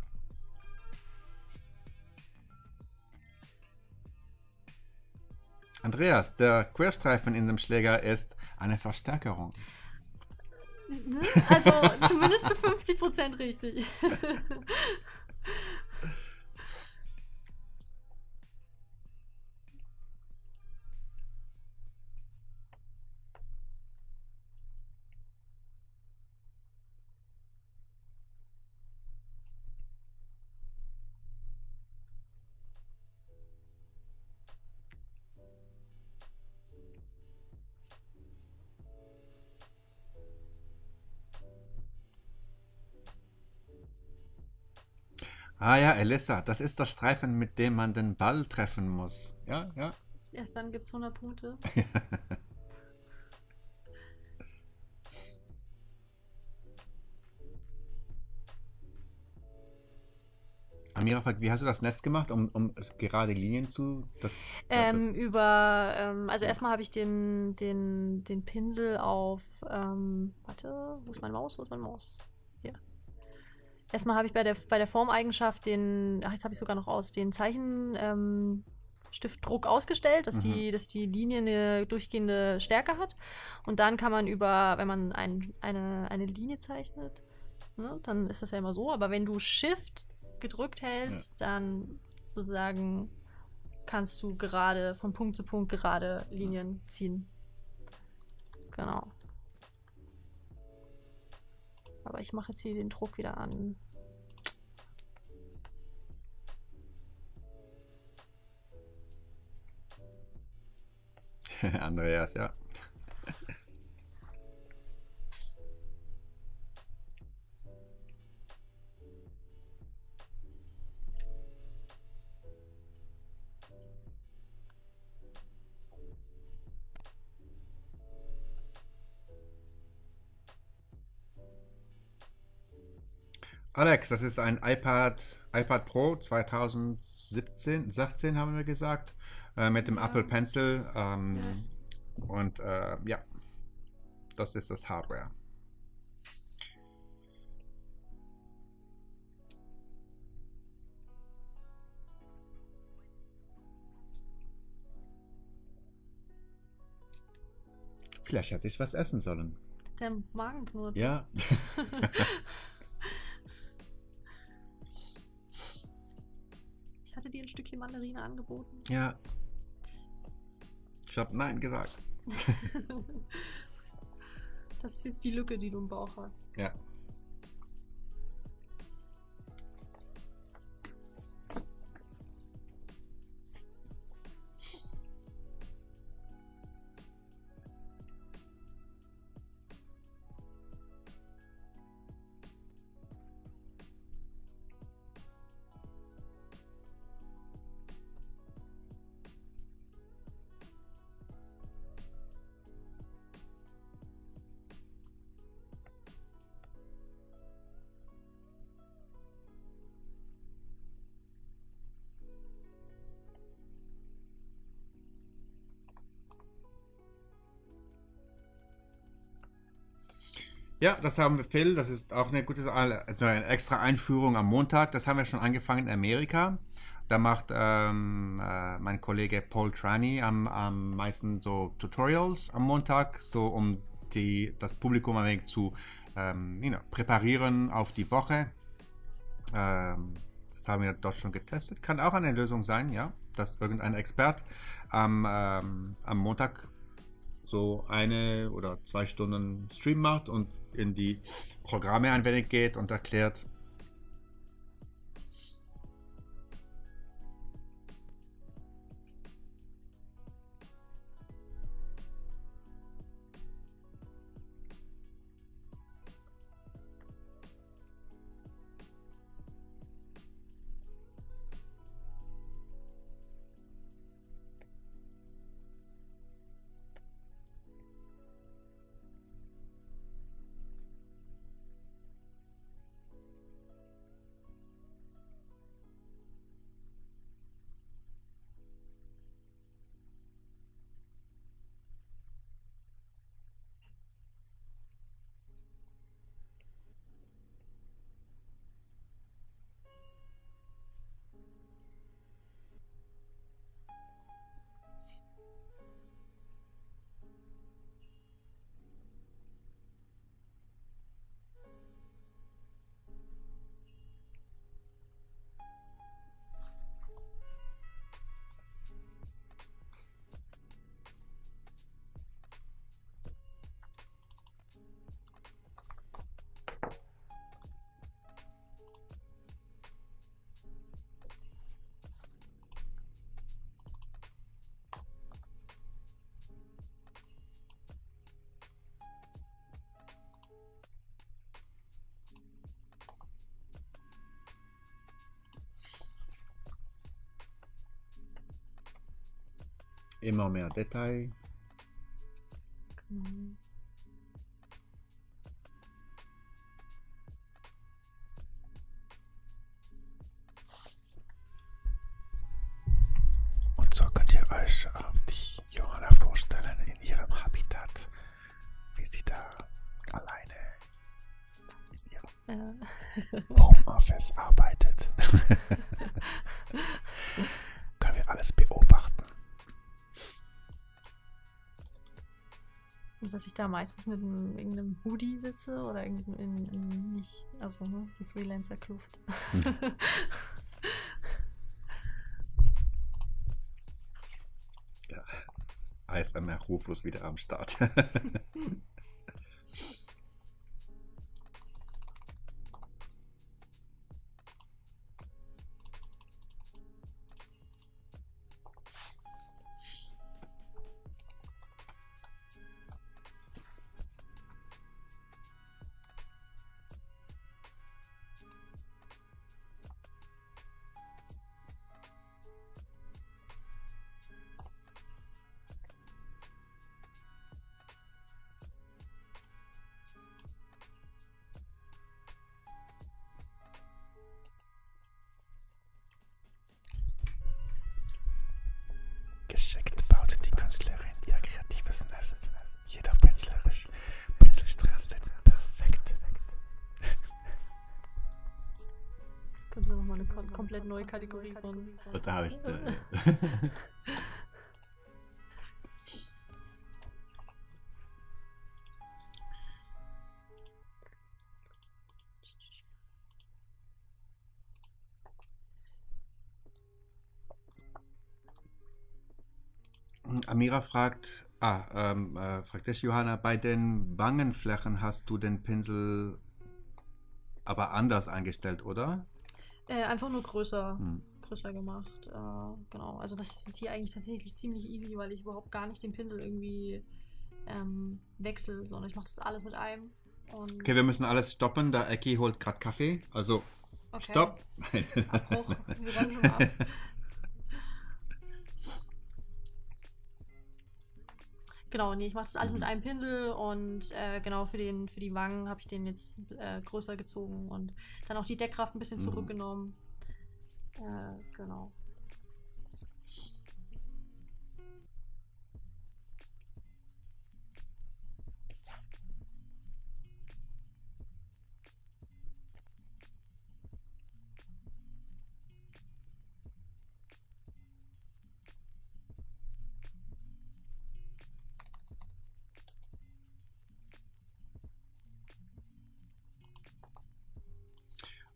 S1: Andreas, der Querstreifen in dem Schläger ist eine Verstärkerung.
S2: Ne? Also zumindest zu fünfzig Prozent richtig.
S1: Ah ja, Elissa, das ist der Streifen, mit dem man den Ball treffen muss. Ja, ja.
S2: Erst dann gibt es hundert Punkte.
S1: Amira fragt, wie hast du das Netz gemacht, um, um gerade Linien zu... Das,
S2: Ähm, über, ähm, also erstmal habe ich den, den, den Pinsel auf, ähm, warte, wo ist meine Maus? Wo ist meine Maus? Hier. Erstmal habe ich bei der, bei der Formeigenschaft den, ach, jetzt habe ich sogar noch aus, den Zeichen, ähm, Stiftdruck ausgestellt, dass,
S1: Mhm.
S2: die, dass die Linie eine durchgehende Stärke hat. Und dann kann man über, wenn man ein, eine, eine Linie zeichnet, ne, dann ist das ja immer so. Aber wenn du Shift gedrückt hältst, dann sozusagen kannst du gerade von Punkt zu Punkt gerade Linien ziehen. Genau. Aber ich mache jetzt hier den Druck wieder an.
S1: Andreas, ja. Alex, das ist ein iPad, iPad Pro zweitausendsiebzehn, sechzehn haben wir gesagt, äh, mit dem
S2: Ja.
S1: Apple Pencil. Ähm, Und äh, ja, das ist das Hardware. Vielleicht hätte ich was essen sollen.
S2: Der Magen knurrt.
S1: Ja.
S2: Ich hatte dir ein Stückchen Mandarine angeboten.
S1: Ja. Ich habe Nein gesagt.
S2: Das ist jetzt die Lücke, die du im Bauch hast.
S1: Ja. Ja, das haben wir, Phil. Das ist auch eine gute Sache. Also eine extra Einführung am Montag. Das haben wir schon angefangen in Amerika. Da macht ähm, äh, mein Kollege Paul Trani am, am meisten so Tutorials am Montag, so um die, das Publikum ein wenig zu ähm, you know, präparieren auf die Woche. Ähm, das haben wir dort schon getestet. Kann auch eine Lösung sein, ja, dass irgendein Expert am, ähm, am Montag so eine oder zwei Stunden Stream macht und in die Programme ein wenig geht und erklärt. Immer mehr Detail.
S2: Genau.
S9: Und so könnt ihr euch auf die Johanna vorstellen in ihrem Habitat, wie sie da alleine in ihrem
S2: Ja.
S9: Homeoffice arbeitet. Können wir alles beobachten.
S2: Dass ich da meistens mit einem, irgendeinem Hoodie sitze oder in, in, in nicht, also ne, die Freelancer-Kluft.
S1: Hm. Ja. A S M R Rufus wieder am Start.
S9: Geschickt baut die Künstlerin ihr kreatives Nest. Jeder pinselisch. Pinselstrich sitzt perfekt.
S2: Das könnte nochmal eine kom komplett neue Kategorie von.
S1: Da habe ich. Äh, Amira fragt, ah, ähm, äh, fragt dich Johanna, bei den Wangenflächen hast du den Pinsel aber anders eingestellt, oder?
S2: Äh, einfach nur größer,
S1: Hm.
S2: größer gemacht. Äh, genau. Also das ist jetzt hier eigentlich tatsächlich ziemlich easy, weil ich überhaupt gar nicht den Pinsel irgendwie ähm, wechsle, sondern ich mache das alles mit einem. Und
S1: Okay, wir müssen alles stoppen. Der Eki holt gerade Kaffee. Also,
S2: okay.
S1: stopp.
S2: Abbruch. Wir räumen schon ab. Genau, nee, ich mache das alles mit einem Pinsel und äh, genau für, den, für die Wangen habe ich den jetzt äh, größer gezogen und dann auch die Deckkraft ein bisschen
S1: Mhm.
S2: zurückgenommen. Äh, genau.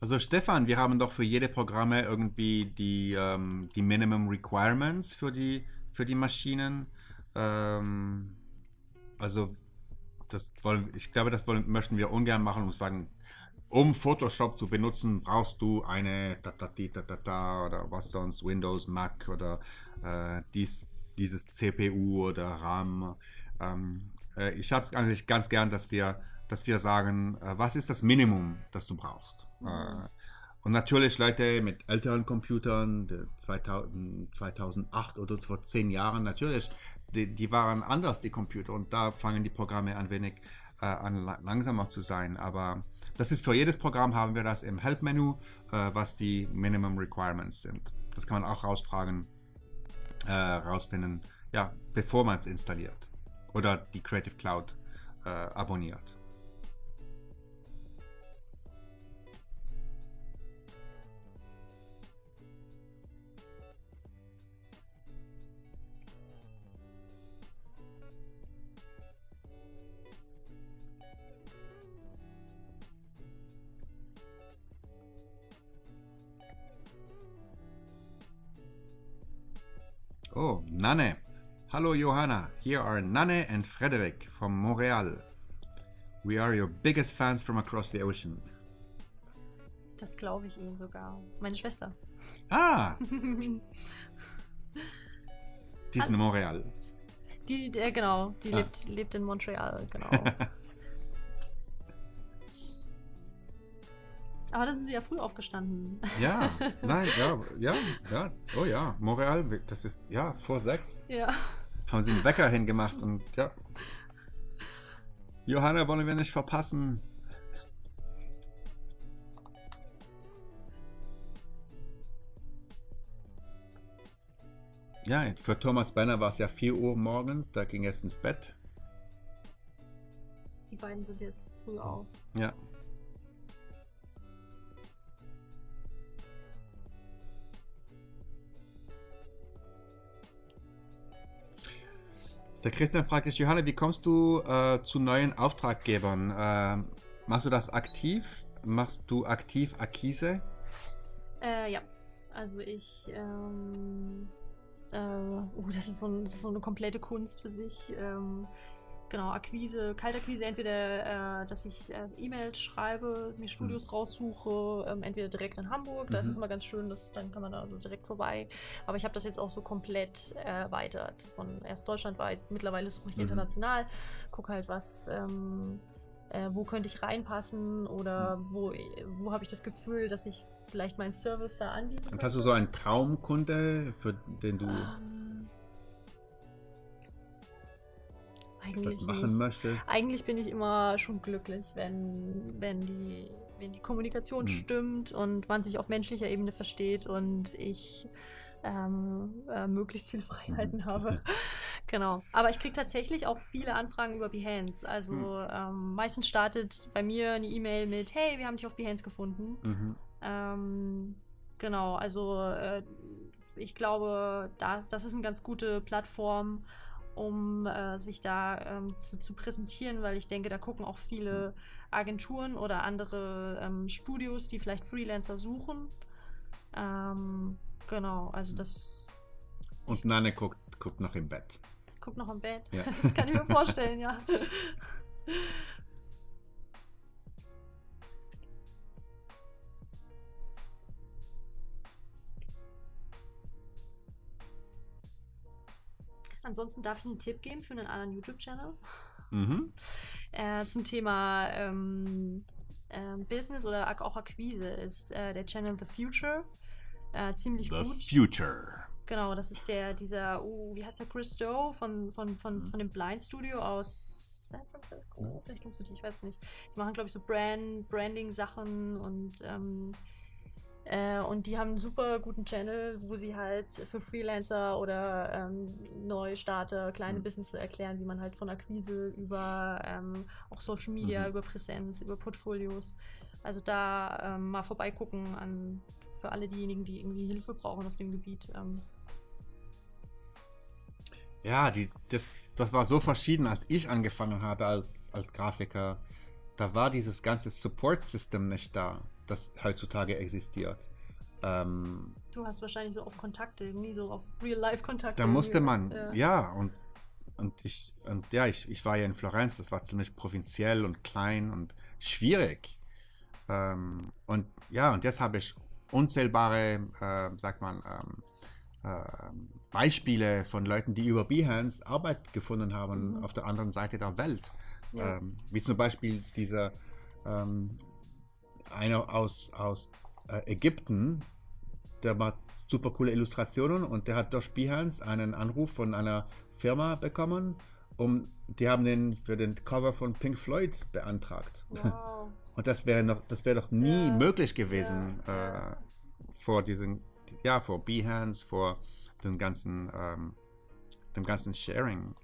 S1: Also Stefan, wir haben doch für jede Programme irgendwie die, ähm, die Minimum Requirements für die, für die Maschinen. Ähm, also das wollen, ich glaube, das wollen, möchten wir ungern machen und sagen, um Photoshop zu benutzen, brauchst du eine da, da, da, da, da, oder was sonst, Windows, Mac oder äh, dies, dieses C P U oder RAM. Ähm, äh, ich habe es eigentlich ganz gern, dass wir, dass wir sagen, äh, was ist das Minimum, das du brauchst. Mhm. Äh, und natürlich Leute mit älteren Computern, zweitausend, zweitausendacht oder vor zehn Jahren, natürlich, die, die waren anders, die Computer. Und da fangen die Programme ein wenig äh, an langsamer zu sein. Aber das ist für jedes Programm, haben wir das im Help-Menü, äh, was die Minimum Requirements sind. Das kann man auch rausfragen, äh, rausfinden, ja, bevor man es installiert oder die Creative Cloud äh, abonniert. Oh, Nanne. Hallo Johanna. Here are Nanne and Frederick from Montreal. We are your biggest fans from across the ocean.
S2: Das glaube ich Ihnen sogar. Meine Schwester.
S1: Ah! Die ist in Montreal.
S2: Die, die, genau, die
S1: ah.
S2: lebt, lebt in Montreal, genau. Aber da sind sie ja früh aufgestanden.
S1: Ja, nein, ja, ja, ja, oh ja, Montreal, das ist, ja, vor sechs.
S2: Ja.
S1: Haben sie einen Wecker hingemacht und ja. Johanna wollen wir nicht verpassen. Ja, für Thomas Benner war es ja vier Uhr morgens, da ging es ins Bett.
S2: Die beiden sind jetzt früh auf.
S1: Ja. Der Christian fragt dich, Johanna, wie kommst du äh, zu neuen Auftraggebern? Äh, machst du das aktiv? Machst du aktiv Akquise?
S2: Äh, ja, also ich, ähm, äh, oh, das ist, so ein, das ist so eine komplette Kunst für sich. Ähm, genau, Akquise, Kaltakquise, entweder, äh, dass ich äh, E-Mails schreibe, mir Studios mhm. raussuche, ähm, entweder direkt in Hamburg, mhm. da ist es immer ganz schön, dass, dann kann man da so direkt vorbei. Aber ich habe das jetzt auch so komplett erweitert, von erst deutschlandweit, mittlerweile suche ich mhm. international, gucke halt, was, ähm, äh, wo könnte ich reinpassen oder mhm. wo, wo habe ich das Gefühl, dass ich vielleicht meinen Service da anbieten kann.
S1: Und hast du so einen Traumkunde, für den du...
S2: Ähm, Eigentlich
S1: was machen
S2: nicht.
S1: möchtest.
S2: Eigentlich bin ich immer schon glücklich, wenn, wenn, die, wenn die Kommunikation hm. stimmt und man sich auf menschlicher Ebene versteht und ich ähm, äh, möglichst viele Freiheiten habe. Genau. Aber ich kriege tatsächlich auch viele Anfragen über Behance. Also hm. ähm, meistens startet bei mir eine E-Mail mit, hey, wir haben dich auf Behance gefunden. Mhm. Ähm, genau, also äh, ich glaube, da, das ist eine ganz gute Plattform, um äh, sich da ähm, zu, zu präsentieren, weil ich denke, da gucken auch viele Agenturen oder andere ähm, Studios, die vielleicht Freelancer suchen. Ähm, genau, also das...
S1: Und Nanne guckt, guckt noch im Bett.
S2: Guckt noch im Bett?
S1: Ja.
S2: Das kann ich mir vorstellen, ja. Ansonsten darf ich einen Tipp geben für einen anderen YouTube-Channel.
S1: Mhm.
S2: äh, zum Thema ähm, äh, Business oder auch Akquise ist äh, der Channel The Future. Äh, ziemlich
S1: The
S2: gut.
S1: The Future.
S2: Genau, das ist der, dieser, oh, wie heißt der, Chris Do von, von, von, mhm. von dem Blind Studio aus San Francisco. Mhm. Vielleicht kennst du die, ich weiß nicht. Die machen, glaube ich, so Brand, Branding-Sachen und ähm, Äh, und die haben einen super guten Channel, wo sie halt für Freelancer oder ähm, Neustarter, kleine mhm. Business erklären, wie man halt von Akquise über ähm, auch Social Media, mhm. über Präsenz, über Portfolios. Also da ähm, mal vorbeigucken an, für alle diejenigen, die irgendwie Hilfe brauchen auf dem Gebiet. Ähm.
S1: Ja, die, das, das war so verschieden, als ich angefangen habe als, als Grafiker. Da war dieses ganze Support-System nicht da. das heutzutage existiert. Ähm,
S2: Du hast wahrscheinlich so auf Kontakte, nie so auf Real-Life-Kontakte.
S1: da musste
S2: irgendwie,
S1: man,
S2: ja.
S1: ja, und, und ich, und ja, ich, ich war ja in Florenz, das war ziemlich provinziell und klein und schwierig. Ähm, und ja, und jetzt habe ich unzählbare, äh, sagt man, ähm, äh, Beispiele von Leuten, die über Behance Arbeit gefunden haben
S2: Mhm.
S1: auf der anderen Seite der Welt.
S2: Ja.
S1: Ähm, wie zum Beispiel dieser ähm, einer aus, aus äh, Ägypten, der macht super coole Illustrationen und der hat durch Behance einen Anruf von einer Firma bekommen, um, die haben den für den Cover von Pink Floyd beantragt.
S2: Wow.
S1: Und das wäre noch, das wäre doch nie
S2: Ja,
S1: möglich gewesen
S2: ja,
S1: äh, vor diesen, ja, vor Behance, vor dem ganzen, ähm, dem ganzen Sharing.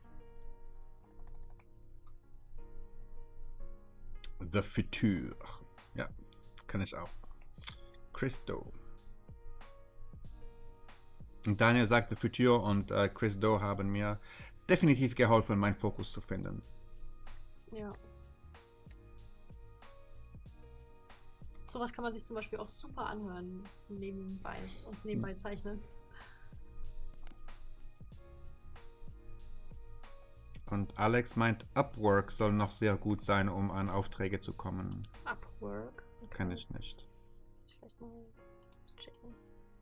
S1: The Futur. Ja, kann ich auch. Christo. Und Daniel sagt The Futur und äh, Chris Do haben mir definitiv geholfen, meinen Fokus zu finden.
S2: Ja. Sowas kann man sich zum Beispiel auch super anhören, nebenbei und nebenbei zeichnen.
S1: Und Alex meint, Upwork soll noch sehr gut sein, um an Aufträge zu kommen.
S2: Upwork. Okay.
S1: Kann ich nicht.
S2: Muss ich vielleicht mal checken.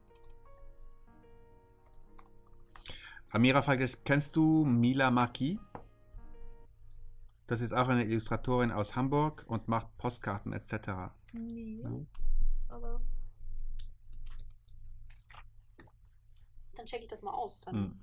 S1: Amira fragt dich, kennst du Mila Marquis? Das ist auch eine Illustratorin aus Hamburg und macht Postkarten et cetera.
S2: Nee.
S1: Ja.
S2: Aber dann checke ich das mal aus. Dann.
S1: Hm.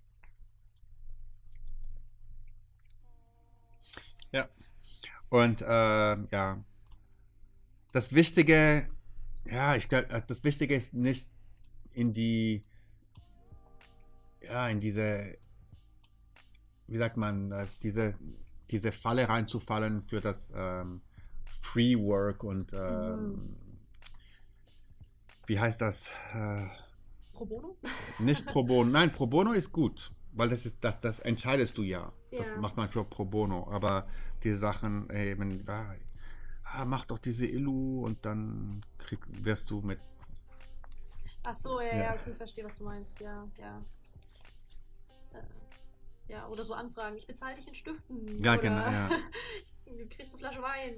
S1: Ja. Und äh, ja, das Wichtige, ja, ich glaube, das Wichtige ist nicht in die, ja, in diese, wie sagt man, äh, diese, diese Falle reinzufallen für das ähm, Free Work und ähm,
S2: Mhm.
S1: wie heißt das? Äh,
S2: Pro bono?
S1: Nicht Pro Bono. Nein, Pro Bono ist gut, weil das ist das, das entscheidest du ja. Das
S2: Ja.
S1: macht man für Pro Bono. Aber die Sachen eben, ja, ah, mach doch diese Illu und dann krieg, wirst du mit.
S2: Ach so, ja,
S1: Ja.
S2: ja, okay, verstehe, was du meinst. Ja, ja. Äh, ja, oder so Anfragen. Ich bezahle dich in Stiften.
S1: Ja,
S2: oder
S1: genau, ja.
S2: Du kriegst eine Flasche Wein.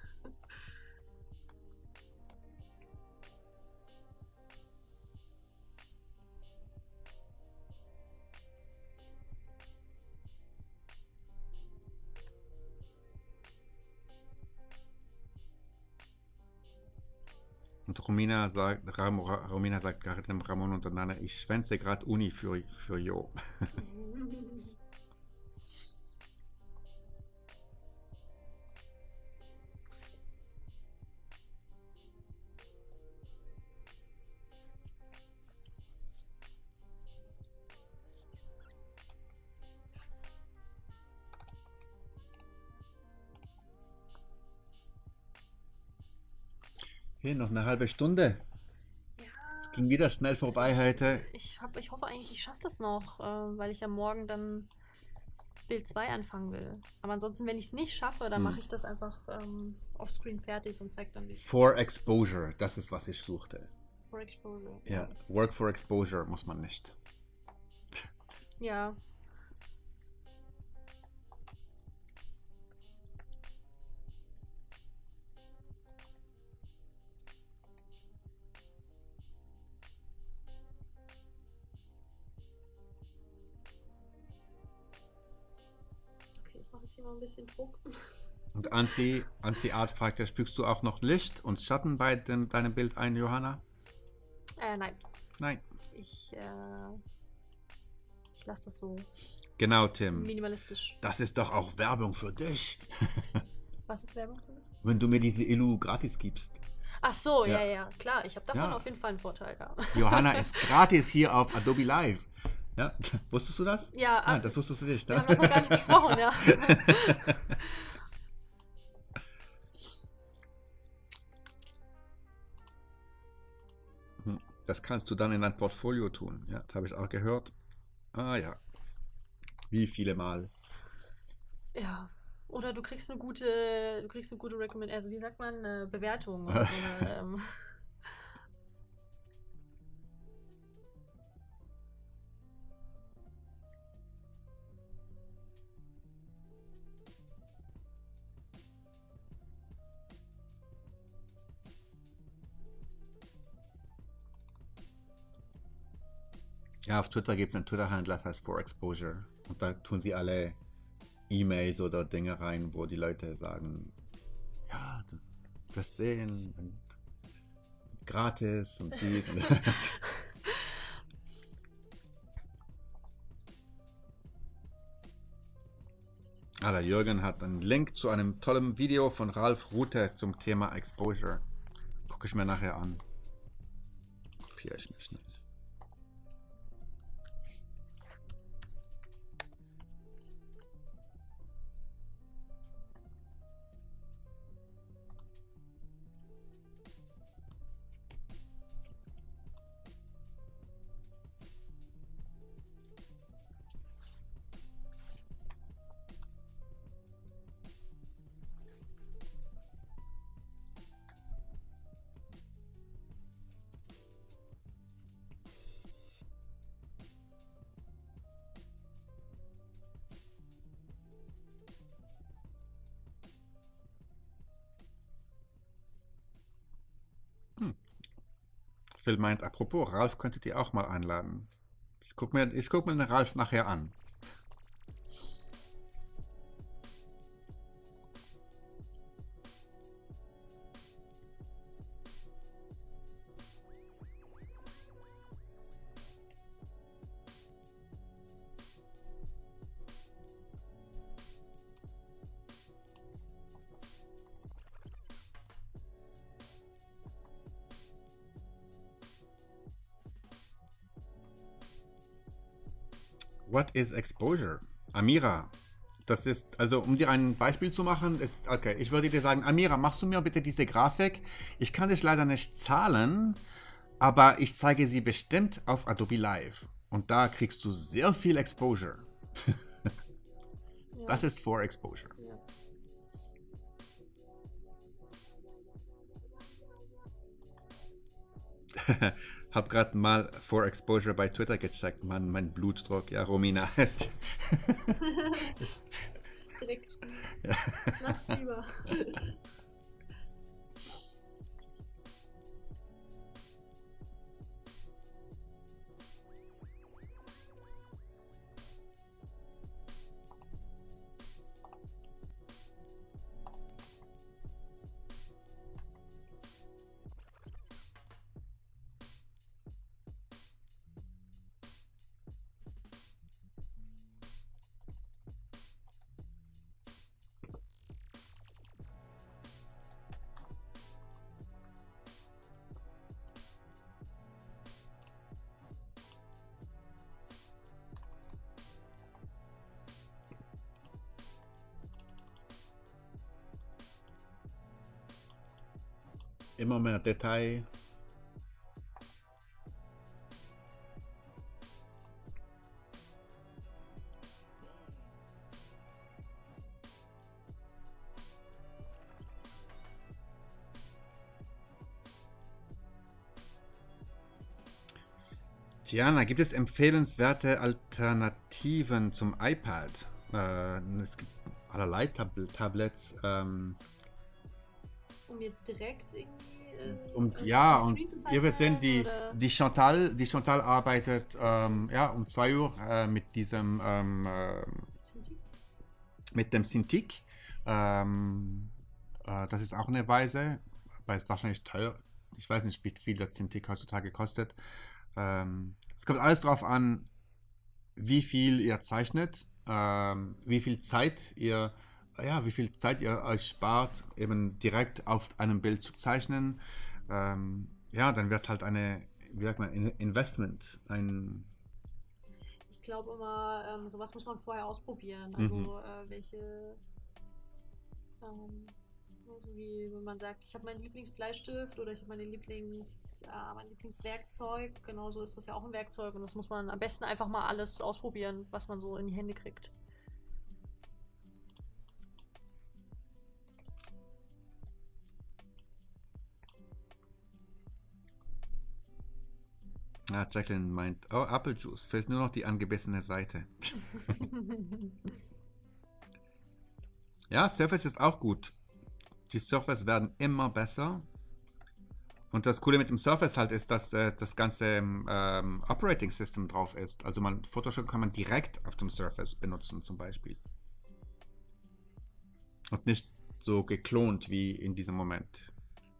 S1: Und Romina sagt, Ram, Ra- Romina sagt gerade dem Ramon und Nana, ich schwänze gerade Uni für, für Jo. Hier noch eine halbe Stunde. Es ging wieder schnell vorbei heute.
S2: Ich, hab, ich hoffe eigentlich, ich schaffe das noch, äh, weil ich ja morgen dann Bild zwei anfangen will. Aber ansonsten, wenn ich es nicht schaffe, dann
S1: Hm.
S2: mache ich das einfach ähm, offscreen fertig und zeige dann, wie es
S1: For Exposure, das ist, was ich suchte.
S2: For Exposure.
S1: Ja, Work for Exposure muss man nicht.
S2: Ja. Okay, ich mache jetzt hier mal ein bisschen Druck.
S1: Und Anzi, Anzi Art fragt, fügst du auch noch Licht und Schatten bei dem, deinem Bild ein, Johanna?
S2: Äh, nein.
S1: Nein.
S2: Ich, äh, ich lasse das so
S1: Genau, Tim.
S2: minimalistisch.
S1: Das ist doch auch Werbung für dich.
S2: Was ist Werbung für mich?
S1: Wenn du mir diese Illu gratis gibst.
S2: Ach so, ja,
S1: Ja.
S2: ja, klar. Ich habe davon
S1: Ja.
S2: auf jeden Fall einen Vorteil. Ja,
S1: Johanna ist gratis hier auf Adobe Live. Ja, wusstest du das?
S2: ja
S1: Ah,
S2: äh,
S1: das wusstest du nicht.
S2: wir
S1: Ne?
S2: haben das noch gar nicht besprochen, ja.
S1: Das kannst du dann in dein Portfolio tun. Ja, das habe ich auch gehört. Ah ja. Wie viele Mal?
S2: Ja. Oder du kriegst eine gute, du kriegst eine gute Recommend, also wie sagt man, eine Bewertung oder so eine, ähm,
S1: Ja, auf Twitter gibt es einen Twitter-Handler, das heißt For Exposure. Und da tun sie alle E-Mails oder Dinge rein, wo die Leute sagen, ja, du wirst sehen, und gratis und dies und das. Ah, der Jürgen hat einen Link zu einem tollen Video von Ralf Rute zum Thema Exposure. Gucke ich mir nachher an. Kopiere ich mir schnell. Phil meint, apropos, Ralf könntet ihr auch mal einladen. Ich gucke mir, ich guck mir den Ralf nachher an. What is exposure? Amira, das ist, also um dir ein Beispiel zu machen, ist, okay, ich würde dir sagen, Amira, machst du mir bitte diese Grafik? Ich kann dich leider nicht zahlen, aber ich zeige sie bestimmt auf Adobe Live. Und da kriegst du sehr viel Exposure. Ja. Das ist For Exposure. Ja. Hab gerade mal For Exposure bei Twitter gecheckt. Mann, mein Blutdruck. Ja, Romina ist.
S2: Direkt. Ja. Lass es lieber.
S1: Immer mehr Detail. Diana, gibt es empfehlenswerte Alternativen zum iPad? Äh, es gibt allerlei Tab Tablets. Ähm,
S2: um jetzt direkt irgendwie. Äh,
S1: um, ja, und ihr werdet sehen, die,
S2: oder?
S1: die, Chantal, die Chantal arbeitet ähm, ja, um zwei Uhr äh, mit diesem. Ähm, äh, mit dem Cintiq. Ähm, äh, das ist auch eine Weise, weil es wahrscheinlich teuer. Ich weiß nicht, wie viel der Cintiq heutzutage kostet. Ähm, es kommt alles darauf an, wie viel ihr zeichnet, ähm, wie viel Zeit ihr, ja, wie viel Zeit ihr euch spart, eben direkt auf einem Bild zu zeichnen. Ähm, ja, dann wird es halt eine, wie sagt man, Investment. Ein
S2: ich glaube immer, ähm, sowas muss man vorher ausprobieren. Also
S1: Mhm.
S2: äh, welche, ähm, also wie wenn man sagt, ich habe meinen Lieblingsbleistift oder ich habe meine Lieblings, äh, mein Lieblingswerkzeug. Genauso ist das ja auch ein Werkzeug und das muss man am besten einfach mal alles ausprobieren, was man so in die Hände kriegt.
S1: Ja, Jacqueline meint, oh, Apple Juice, fehlt nur noch die angebissene Seite. Ja, Surface ist auch gut. Die Surface werden immer besser. Und das Coole mit dem Surface halt ist, dass äh, das ganze ähm, Operating System drauf ist. Also man, Photoshop kann man direkt auf dem Surface benutzen zum Beispiel. Und nicht so geklont wie in diesem Moment.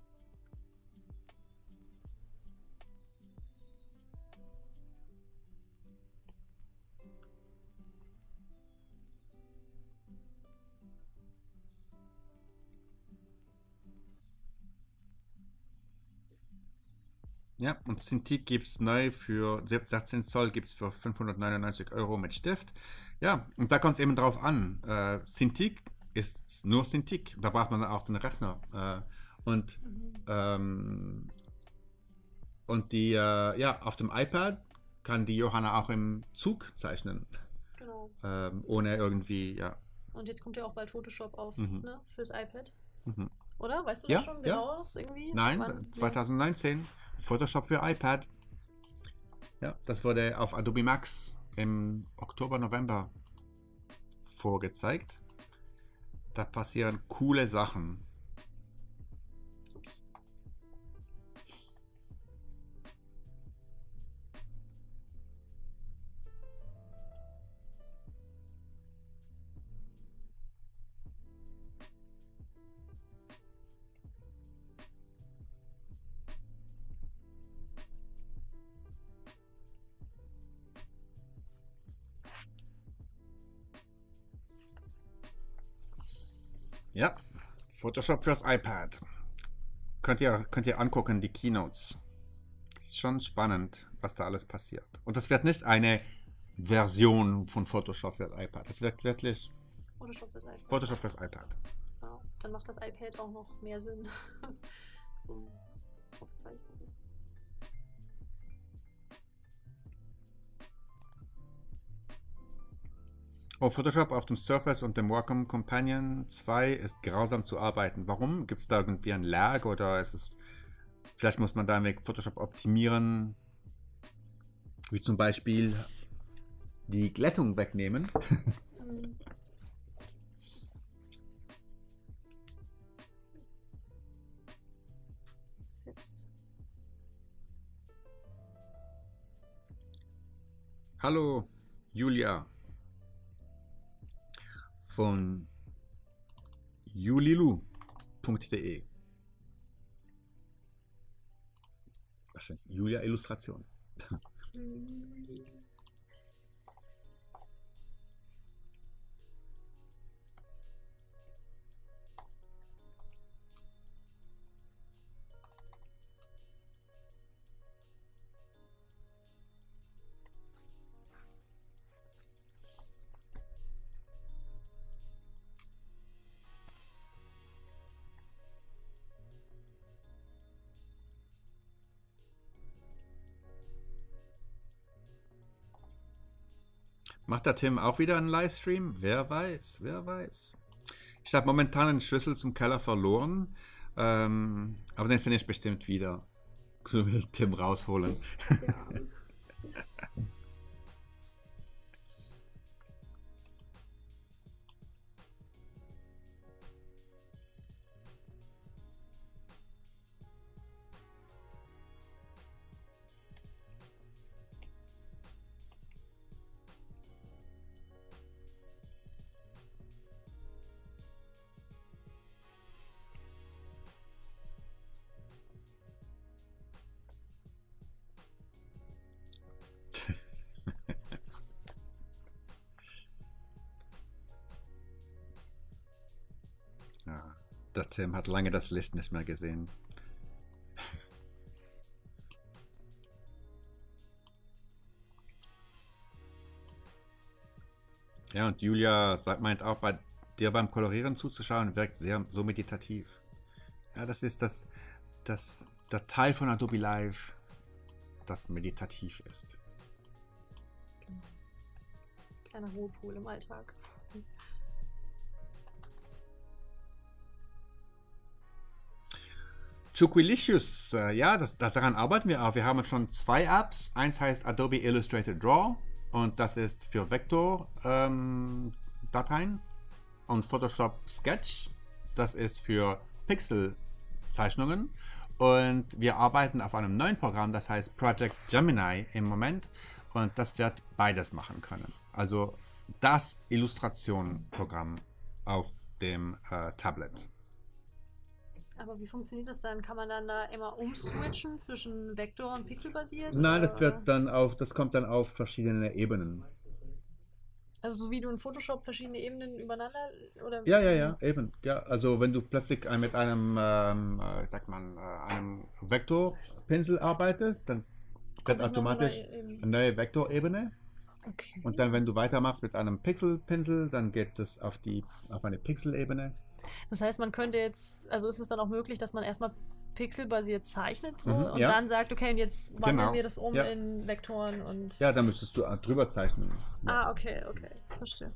S1: Ja, und Cintiq gibt es neu für sechzehn Zoll, gibt es für fünfhundertneunundneunzig Euro mit Stift. Ja, und da kommt es eben drauf an. Äh, Cintiq ist nur Cintiq. Da braucht man auch den Rechner. Äh, und, mhm. ähm, und die, äh, ja, auf dem iPad kann die Johanna auch im Zug zeichnen.
S2: Genau.
S1: Ähm, ohne irgendwie, ja.
S2: Und jetzt kommt ja auch bald Photoshop auf,
S1: mhm.
S2: ne, fürs iPad.
S1: Mhm.
S2: Oder? Weißt du
S1: ja,
S2: das schon genau
S1: ja.
S2: aus irgendwie?
S1: Nein,
S2: Wann?
S1: zwanzig neunzehn. Photoshop für iPad. Ja, das wurde auf Adobe Max im Oktober, November vorgezeigt. Da passieren coole Sachen. Ja, Photoshop fürs iPad. Könnt ihr, könnt ihr angucken, die Keynotes. Ist schon spannend, was da alles passiert. Und das wird nicht eine Version von Photoshop fürs iPad. Das wird wirklich
S2: Photoshop fürs iPad.
S1: Photoshop fürs iPad.
S2: Ja, dann macht das iPad auch noch mehr Sinn zum Aufzeichnen.
S1: Oh, Photoshop auf dem Surface und dem Wacom Companion zwei ist grausam zu arbeiten. Warum? Gibt es da irgendwie ein Lag oder ist es... Vielleicht muss man da mit Photoshop optimieren. Wie zum Beispiel die Glättung wegnehmen.
S2: Mhm. Jetzt.
S1: Hallo, Julia. Von julilu punkt de. Wahrscheinlich Julia Illustration. Macht der Tim auch wieder einen Livestream? Wer weiß, wer weiß. Ich habe momentan einen Schlüssel zum Keller verloren, ähm, aber den finde ich bestimmt wieder. So will Tim rausholen.
S2: Ja.
S1: Ja, der Tim hat lange das Licht nicht mehr gesehen. Ja, und Julia sagt, meint auch, bei dir beim Kolorieren zuzuschauen, wirkt sehr so meditativ. Ja, das ist das, das, der Teil von Adobe Live, das meditativ ist.
S2: Genau. Kleiner Ruhepol im Alltag.
S1: Chuquilicious, äh, ja, das, daran arbeiten wir auch. Wir haben schon zwei Apps. Eins heißt Adobe Illustrator Draw und das ist für Vektor-Dateien ähm, und Photoshop Sketch, das ist für Pixel-Zeichnungen. Und wir arbeiten auf einem neuen Programm, das heißt Project Gemini im Moment und das wird beides machen können. Also das Illustrationenprogramm auf dem äh, Tablet.
S2: Aber wie funktioniert das dann? Kann man dann da immer umswitchen zwischen Vektor und Pixel basiert?
S1: Nein,
S2: oder?
S1: das wird dann auf, das kommt dann auf verschiedene Ebenen.
S2: Also so wie du in Photoshop verschiedene Ebenen übereinander oder?
S1: Ja, ja, ja, eben. Ja, also wenn du plötzlich mit einem, ähm, äh, sagt man, äh, einem Vektorpinsel arbeitest, dann wird automatisch eine neue Vektorebene.
S2: Okay.
S1: Und dann, wenn du weitermachst mit einem Pixelpinsel, dann geht es auf die auf eine Pixelebene.
S2: Das heißt, man könnte jetzt, also ist es dann auch möglich, dass man erstmal pixelbasiert zeichnet so,
S1: Mhm,
S2: und
S1: ja.
S2: dann sagt, okay, und jetzt wandeln
S1: Genau.
S2: wir das um
S1: Ja.
S2: in Vektoren und.
S1: Ja, dann müsstest du drüber zeichnen. Ja.
S2: Ah, okay, okay, verstehe.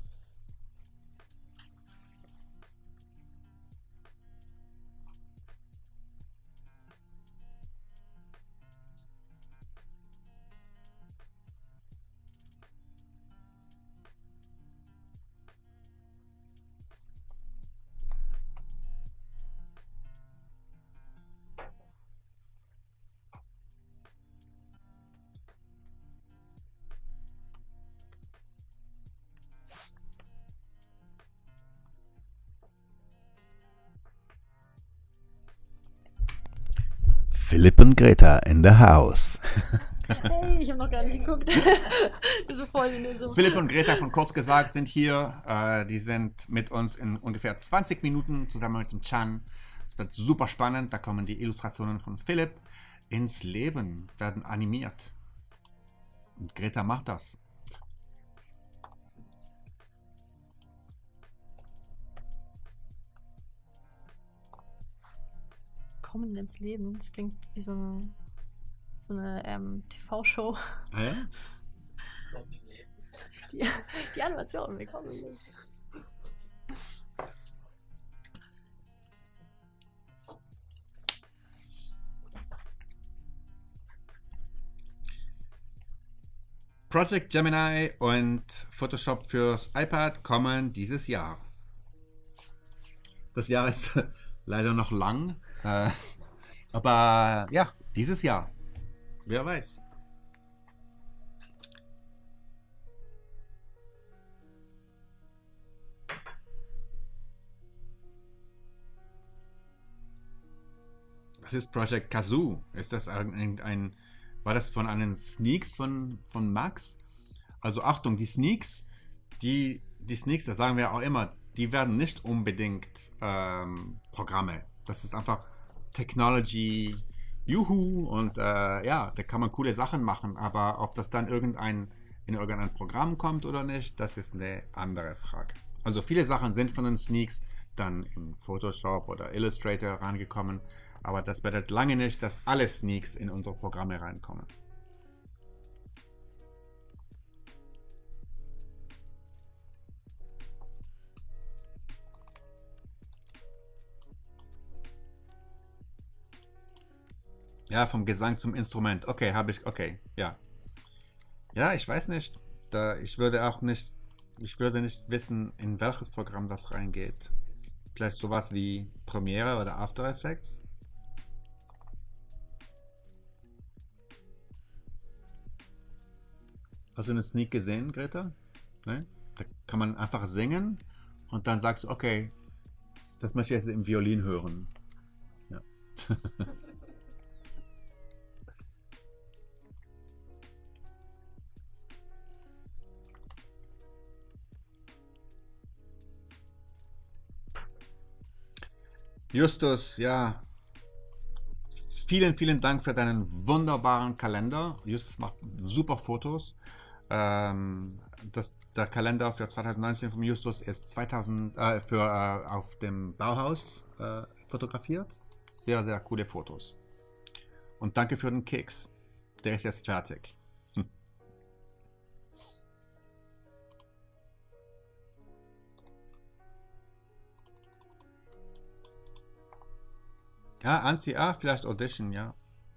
S9: Philipp und Greta in the house.
S2: Hey, ich habe noch gar nicht geguckt. So voll in so.
S1: Philipp und Greta von Kurz gesagt sind hier. Äh, die sind mit uns in ungefähr zwanzig Minuten zusammen mit dem Chan. Es wird super spannend. Da kommen die Illustrationen von Philipp ins Leben, werden animiert. Und Greta macht das.
S2: Kommen ins Leben. Das klingt wie so eine, so eine ähm, T V-Show.
S1: Ah, ja?
S2: Die, die Animation, wir kommen ins Leben.
S1: Project Gemini und Photoshop fürs iPad kommen dieses Jahr. Das Jahr ist leider noch lang, äh, aber ja, dieses Jahr. Wer weiß. Was ist Project Kazoo? Ist das irgendein, war das von einem Sneaks von, von Max? Also Achtung, die Sneaks, die, die Sneaks, das sagen wir auch immer, die werden nicht unbedingt ähm, Programme. Das ist einfach Technology, Juhu, und äh, ja, da kann man coole Sachen machen, aber ob das dann irgendein, in irgendein Programm kommt oder nicht, das ist eine andere Frage. Also viele Sachen sind von den Sneaks dann in Photoshop oder Illustrator reingekommen, aber das bedeutet lange nicht, dass alle Sneaks in unsere Programme reinkommen. Ja, vom Gesang zum Instrument. Okay, habe ich, okay, ja. Ja, ich weiß nicht. Da, ich würde auch nicht, ich würde nicht wissen, in welches Programm das reingeht. Vielleicht sowas wie Premiere oder After Effects. Hast du einen Sneak gesehen, Greta? Ne? Da kann man einfach singen und dann sagst du, okay, das möchte ich jetzt im Violin hören. Ja. Justus, ja, vielen, vielen Dank für deinen wunderbaren Kalender. Justus macht super Fotos. Ähm, das, der Kalender für zwanzig neunzehn von Justus ist zweitausend, äh, für, äh, auf dem Bauhaus äh, fotografiert. Sehr, sehr coole Fotos. Und danke für den Keks. Der ist jetzt fertig. Hm. Ja, Anzi, ah, vielleicht Audition, ja.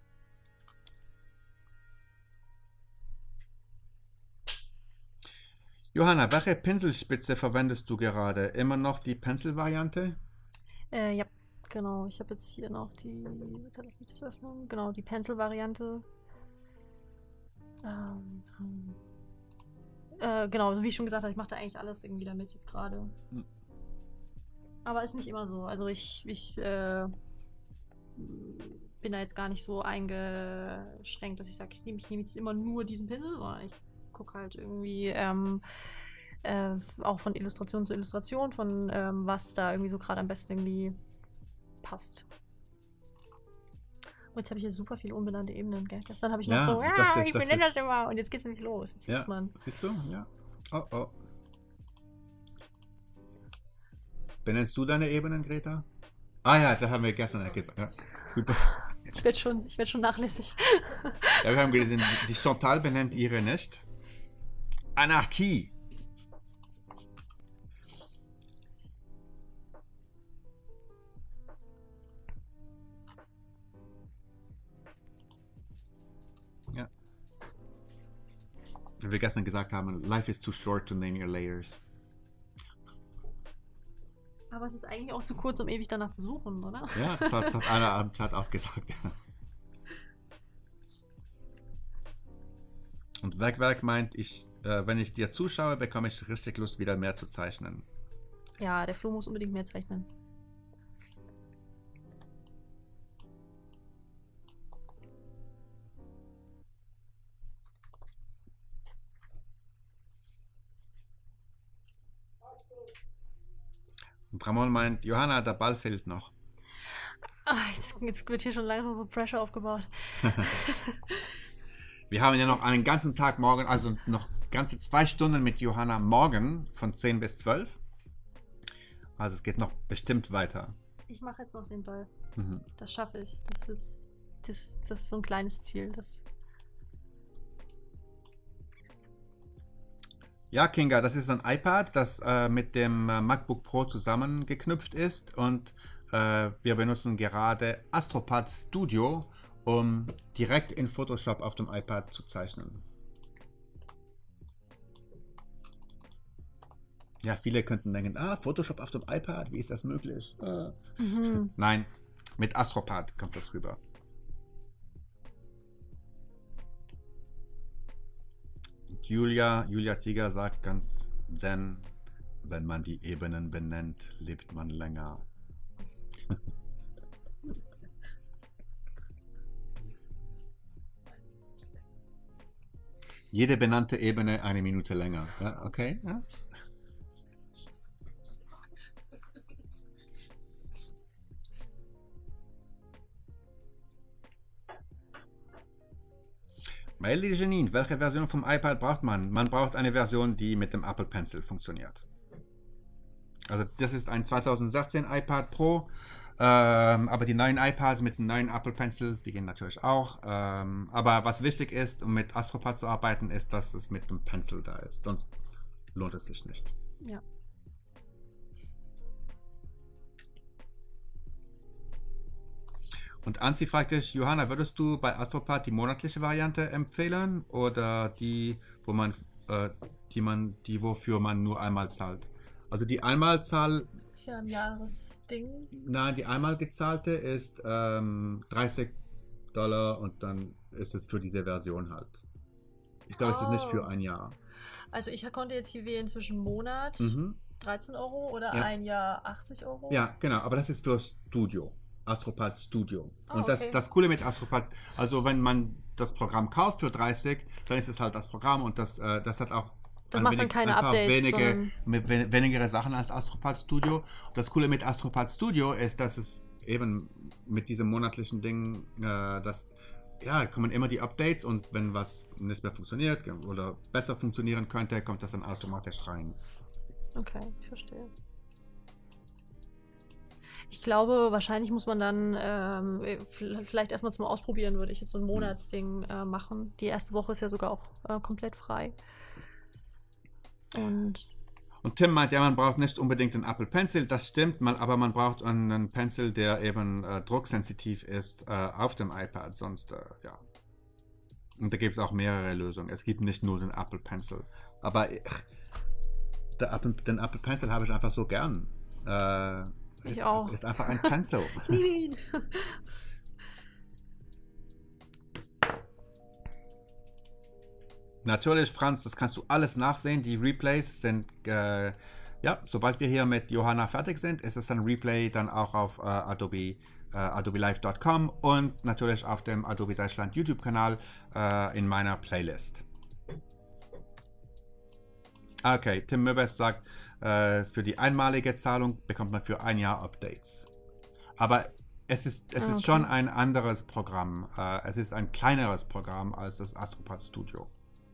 S1: Johanna, welche Pinselspitze verwendest du gerade? Immer noch die Pencil-Variante?
S2: Äh, ja, genau. Ich habe jetzt hier noch die. Warte, lass mich das öffnen. Genau, die Pencil-Variante. Ähm, ähm, äh, genau, so wie ich schon gesagt habe, ich mache da eigentlich alles irgendwie damit jetzt gerade.
S1: Hm.
S2: Aber ist nicht immer so. Also ich, ich äh, bin da jetzt gar nicht so eingeschränkt, dass ich sage, ich nehme ich nehm jetzt immer nur diesen Pinsel, sondern ich gucke halt irgendwie ähm, äh, auch von Illustration zu Illustration, von ähm, was da irgendwie so gerade am besten irgendwie passt. Und jetzt habe ich hier super viele unbenannte Ebenen, gell? Gestern habe ich noch
S1: Ja,
S2: so,
S1: das
S2: ja,
S1: ist-
S2: ich
S1: das
S2: benenne
S1: ist-
S2: das immer. Und jetzt geht's nämlich los. Jetzt
S1: Ja,
S2: sieht man.
S1: siehst du? Ja. Oh, oh. Benennst du deine Ebenen, Greta? Ah ja, da haben wir gestern ja gesagt. Ja, super.
S2: Ich werde schon, ich werd schon nachlässig.
S1: Ja, wir haben gelesen, die Chantal benennt ihre nicht. Anarchie. Ja. Wie wir gestern gesagt haben, life is too short to name your layers.
S2: Aber es ist eigentlich auch zu kurz, um ewig danach zu suchen, oder?
S1: Ja, das hat, das hat einer am Chat auch gesagt. Und Werkwerk meint, ich, äh, wenn ich dir zuschaue, bekomme ich richtig Lust, wieder mehr zu zeichnen.
S2: Ja, der Flo muss unbedingt mehr zeichnen.
S1: Und Ramon meint, Johanna, der Ball fehlt noch.
S2: Ah, jetzt, jetzt wird hier schon langsam so Pressure aufgebaut.
S1: Wir haben ja noch einen ganzen Tag morgen, also noch ganze zwei Stunden mit Johanna morgen von zehn bis zwölf. Also es geht noch bestimmt weiter.
S2: Ich mache jetzt noch den Ball.
S1: Mhm.
S2: Das schaffe ich. Das ist, das, das ist so ein kleines Ziel. Das
S1: Ja, Kinga, das ist ein iPad, das äh, mit dem äh, MacBook Pro zusammengeknüpft ist und äh, wir benutzen gerade Astropad Studio, um direkt in Photoshop auf dem iPad zu zeichnen. Ja, viele könnten denken, ah, Photoshop auf dem iPad, wie ist das möglich? Äh.
S2: Mhm.
S1: Nein, mit Astropad kommt das rüber. Julia, Julia Zieger sagt ganz zen, wenn man die Ebenen benennt, lebt man länger. Jede benannte Ebene eine Minute länger. Ja, okay, ja. Lady Janine, welche Version vom iPad braucht man? Man braucht eine Version, die mit dem Apple Pencil funktioniert. Also das ist ein zwanzig sechzehn iPad Pro, ähm, aber die neuen iPads mit den neuen Apple Pencils, die gehen natürlich auch. Ähm, aber was wichtig ist, um mit Astropad zu arbeiten, ist, dass es mit dem Pencil da ist. Sonst lohnt es sich nicht.
S2: Ja.
S1: Und Anzi fragt dich, Johanna, würdest du bei Astropad die monatliche Variante empfehlen oder die, wo man, äh, die man, die wofür man nur einmal zahlt? Also die Einmalzahl,
S2: Ist ja ein Jahresding.
S1: nein, die einmal gezahlte ist ähm, dreißig Dollar und dann ist es für diese Version halt. Ich glaube, es ist nicht für
S2: Oh.
S1: ein Jahr.
S2: Also ich konnte jetzt hier wählen zwischen Monat
S1: Mhm.
S2: dreizehn Euro oder
S1: Ja.
S2: ein Jahr achtzig Euro.
S1: Ja, genau, aber das ist für Studio. Astropad Studio.
S2: Ah,
S1: Und das,
S2: okay.
S1: das Coole mit Astropad, also wenn man das Programm kauft für dreißig, dann ist es halt das Programm und das, äh, das hat auch
S2: Das
S1: ein
S2: macht dann
S1: wenig-
S2: keine
S1: ein paar
S2: Updates,
S1: wenige,
S2: sondern-
S1: mit, wen- wenigere Sachen als Astropad Studio. Und das Coole mit Astropad Studio ist, dass es eben mit diesem monatlichen Ding, äh, das ja, kommen immer die Updates und wenn was nicht mehr funktioniert oder besser funktionieren könnte, kommt das dann automatisch rein.
S2: Okay, ich verstehe. Ich glaube, wahrscheinlich muss man dann ähm, v- vielleicht erstmal zum Ausprobieren, würde ich jetzt so ein Monatsding äh, machen. Die erste Woche ist ja sogar auch äh, komplett frei. Und
S1: Und Tim meint, ja, man braucht nicht unbedingt einen Apple Pencil, das stimmt, man, aber man braucht einen Pencil, der eben äh, drucksensitiv ist äh, auf dem iPad, sonst, äh, ja. Und da gibt es auch mehrere Lösungen. Es gibt nicht nur den Apple Pencil. Aber ich, der Apple, den Apple Pencil habe ich einfach so gern. Äh,
S2: Ich
S1: ist,
S2: auch.
S1: Ist einfach ein Pencil. Natürlich, Franz, das kannst du alles nachsehen. Die Replays sind, äh, ja, sobald wir hier mit Johanna fertig sind, ist es ein Replay dann auch auf äh, Adobe, äh, adobe live punkt com und natürlich auf dem Adobe Deutschland YouTube-Kanal äh, in meiner Playlist. Okay, Tim Möbers sagt, äh, für die einmalige Zahlung bekommt man für ein Jahr Updates. Aber es ist, es
S2: Ah,
S1: ist
S2: okay.
S1: schon ein anderes Programm. Äh, es ist ein kleineres Programm als das Astropad Studio.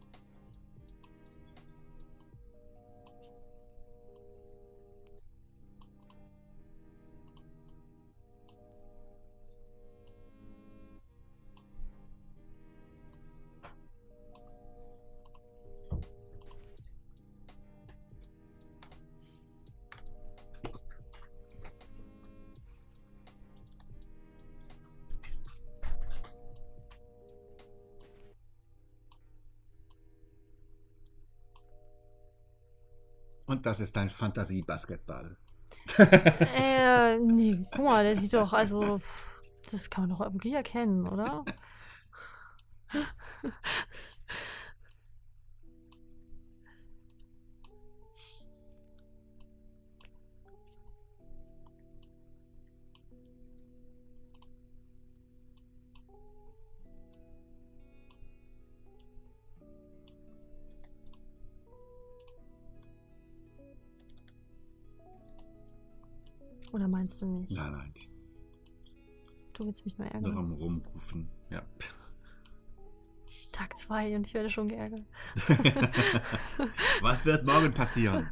S1: Und das ist ein Fantasie-Basketball.
S2: Äh, nee, guck mal, der sieht doch, also, pff, das kann man doch wirklich erkennen, oder? Oder meinst du nicht?
S1: Nein, nein,
S2: Du willst mich nur
S1: nur
S2: ärgern.
S1: am Rumrufen. Ja.
S2: Tag zwei und ich werde schon geärgert.
S1: Was wird morgen passieren?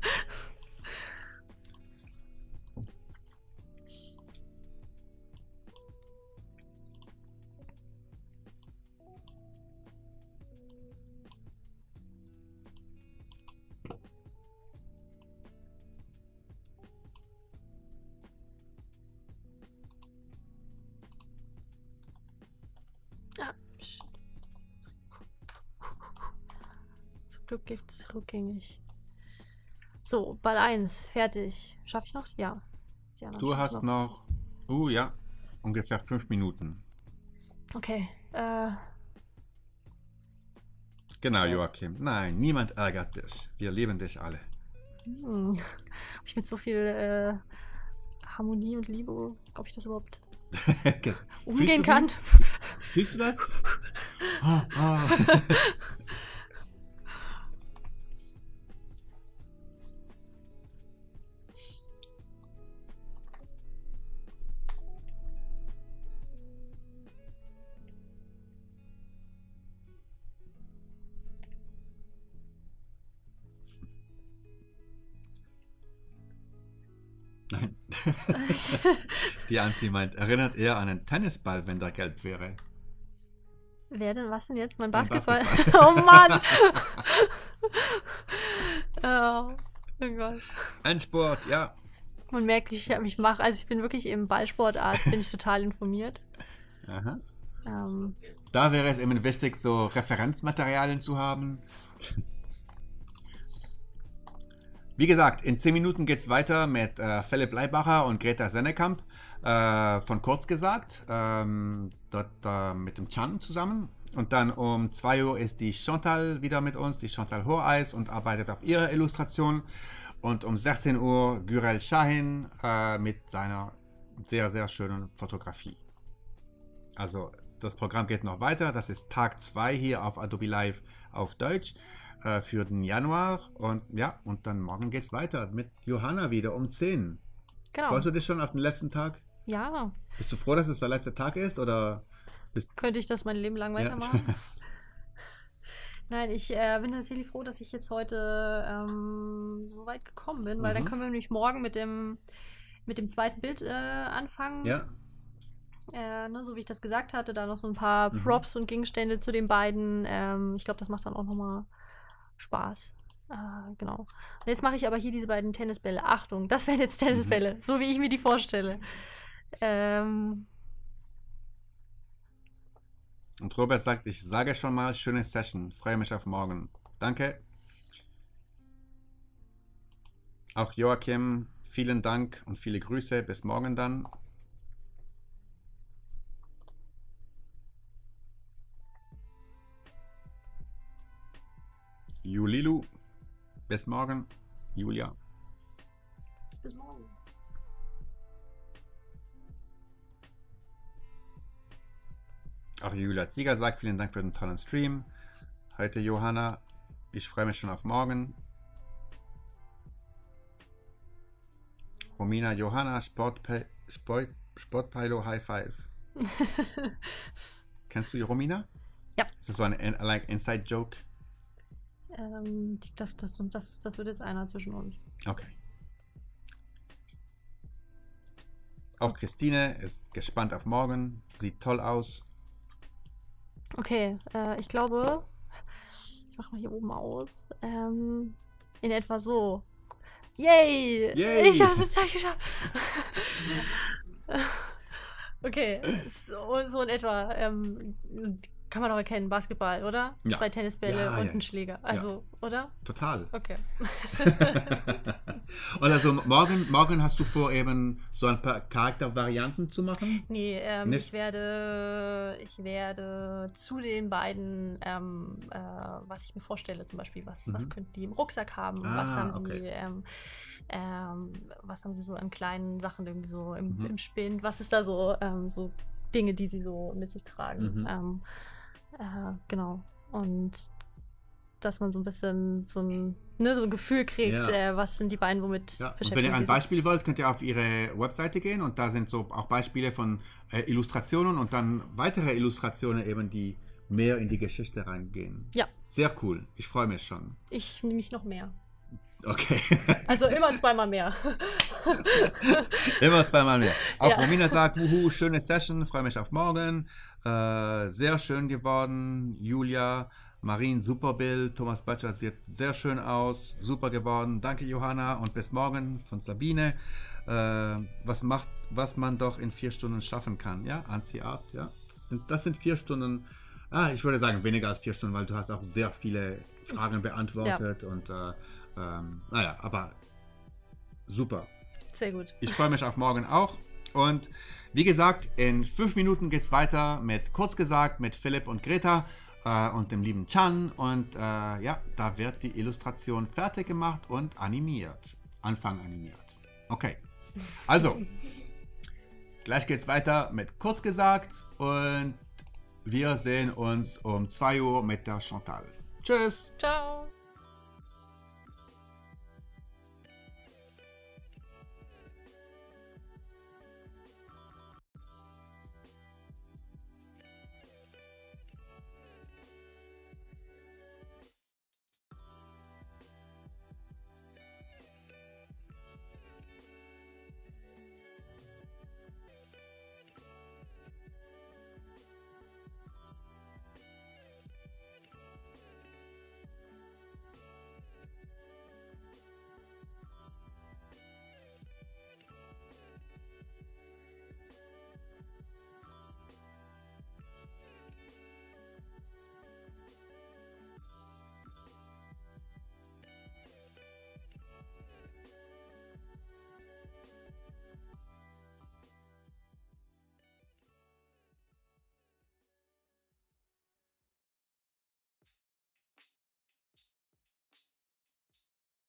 S2: Ah, pst. Zum Glück geht's rückgängig. So, Ball eins, fertig. Schaffe ich noch? Ja. Die anderen
S1: Du
S2: schaff ich
S1: hast noch, uh ja, ungefähr fünf Minuten.
S2: Okay, äh,
S1: Genau, Joachim. Nein, niemand ärgert dich. Wir lieben dich alle.
S2: hm. Ob ich mit so viel äh, Harmonie und Liebe, ob ich das überhaupt umgehen
S1: Fühlst du
S2: kann?
S1: die? Fühlst du das? Ah, ah. Nein. Die Anzi meint, erinnert eher an einen Tennisball, wenn der gelb wäre.
S2: Wer denn? Was denn jetzt? Mein
S1: Ein
S2: Basketball?
S1: Basketball.
S2: Oh Mann! Oh, oh Gott.
S1: Endsport, ja.
S2: Man merkt, ich, ich mache, also ich bin wirklich im Ballsportart, bin ich total informiert.
S1: Aha.
S2: Ähm,
S1: Da wäre es eben wichtig, so Referenzmaterialien zu haben. Wie gesagt, in zehn Minuten geht es weiter mit äh, Philipp Leibacher und Greta Sennekamp äh, von Kurz gesagt, ähm, dort äh, mit dem Chan zusammen. Und dann um zwei Uhr ist die Chantal wieder mit uns, die Chantal Horeis, und arbeitet auf ihrer Illustration. Und um sechzehn Uhr Gürel Shahin äh, mit seiner sehr, sehr schönen Fotografie. Also das Programm geht noch weiter. Das ist Tag zwei hier auf Adobe Live auf Deutsch äh, für den Januar. Und ja, und dann morgen geht es weiter mit Johanna wieder um zehn.
S2: genau.
S1: Freust du dich schon auf den letzten Tag?
S2: Ja,
S1: Bist du froh, dass es der letzte Tag ist? Oder bist
S2: könnte ich das mein Leben lang weitermachen? Nein, ich äh, bin tatsächlich froh, dass ich jetzt heute ähm, so weit gekommen bin, weil
S1: Mhm.
S2: dann können wir nämlich morgen mit dem, mit dem zweiten Bild äh, anfangen.
S1: ja?
S2: Äh, ne, so wie ich das gesagt hatte, da noch so ein paar
S1: Mhm.
S2: Props und Gegenstände zu den beiden. Ähm, ich glaube, das macht dann auch nochmal Spaß. Äh, genau. Und jetzt mache ich aber hier diese beiden Tennisbälle. Achtung, das wären jetzt Tennisbälle, mhm. so wie ich mir die vorstelle. Ähm.
S1: Und Robert sagt, ich sage schon mal, schöne Session. Freue mich auf morgen. Danke. Auch Joachim, vielen Dank und viele Grüße. Bis morgen dann. Julilu. Bis morgen. Julia.
S2: Bis morgen.
S1: Auch Julia Zieger sagt, vielen Dank für den tollen Stream. Heute Johanna. Ich freue mich schon auf morgen. Romina Johanna, Sportpe Sport Sportpilo High Five. Kennst du Romina?
S2: Ja.
S1: Ist das so ein like, Inside-Joke?
S2: Ähm, das, das, das, das wird jetzt einer zwischen uns.
S1: Okay. Auch Christine ist gespannt auf morgen. Sieht toll aus.
S2: Okay, äh, ich glaube, ich mache mal hier oben aus. Ähm, in etwa so. Yay!
S1: Yay!
S2: Ich habe es jetzt geschafft. Okay, so, so in etwa. Ähm, kann man doch erkennen, Basketball, oder?
S1: Ja.
S2: Zwei Tennisbälle
S1: Ja,
S2: und
S1: ja.
S2: ein Schläger. Also, ja. Oder?
S1: Total.
S2: Okay.
S1: Und also morgen, morgen hast du vor, eben so ein paar Charaktervarianten zu machen?
S2: Nee, ähm,
S1: Nicht?
S2: ich werde ich werde zu den beiden, ähm, äh, was ich mir vorstelle, zum Beispiel, was,
S1: Mhm.
S2: was könnten die im Rucksack haben,
S1: Ah,
S2: was haben
S1: okay.
S2: sie, ähm, ähm, was haben sie so an kleinen Sachen irgendwie so im,
S1: Mhm.
S2: im Spind, was ist da so, ähm, so Dinge, die sie so mit sich tragen.
S1: Mhm.
S2: Ähm, äh, genau. Und dass man so ein bisschen so ein, ne, so ein Gefühl kriegt,
S1: Ja.
S2: äh, was sind die beiden, womit
S1: Ja. Und
S2: beschäftigen
S1: wenn ihr ein
S2: sie sich.
S1: Beispiel wollt, könnt ihr auf ihre Webseite gehen und da sind so auch Beispiele von äh, Illustrationen und dann weitere Illustrationen eben, die mehr in die Geschichte reingehen.
S2: Ja.
S1: Sehr cool. Ich freue mich schon.
S2: Ich nehme mich noch mehr.
S1: Okay.
S2: Also immer zweimal mehr.
S1: Immer zweimal mehr. Auch
S2: Ja.
S1: Romina sagt, wuhu, schöne Session, freue mich auf morgen. Äh, sehr schön geworden. Julia, Marien, super Bild. Thomas Böttcher sieht sehr schön aus. Super geworden. Danke, Johanna. Und bis morgen von Sabine. Äh, was macht, was man doch in vier Stunden schaffen kann. Ja, Anzi-Art, ja. Das sind, das sind vier Stunden. Ah, ich würde sagen, weniger als vier Stunden, weil du hast auch sehr viele Fragen beantwortet. Und äh, ähm, naja, aber super.
S2: Sehr gut.
S1: Ich freue mich auf morgen auch. Und wie gesagt, in fünf Minuten geht es weiter mit Kurz gesagt, mit Philipp und Greta äh, und dem lieben Chan. Und äh, ja, da wird die Illustration fertig gemacht und animiert. Anfang animiert. Okay. Also, gleich geht es weiter mit Kurz gesagt und wir sehen uns um zwei Uhr mit der Chantal. Tschüss.
S2: Ciao.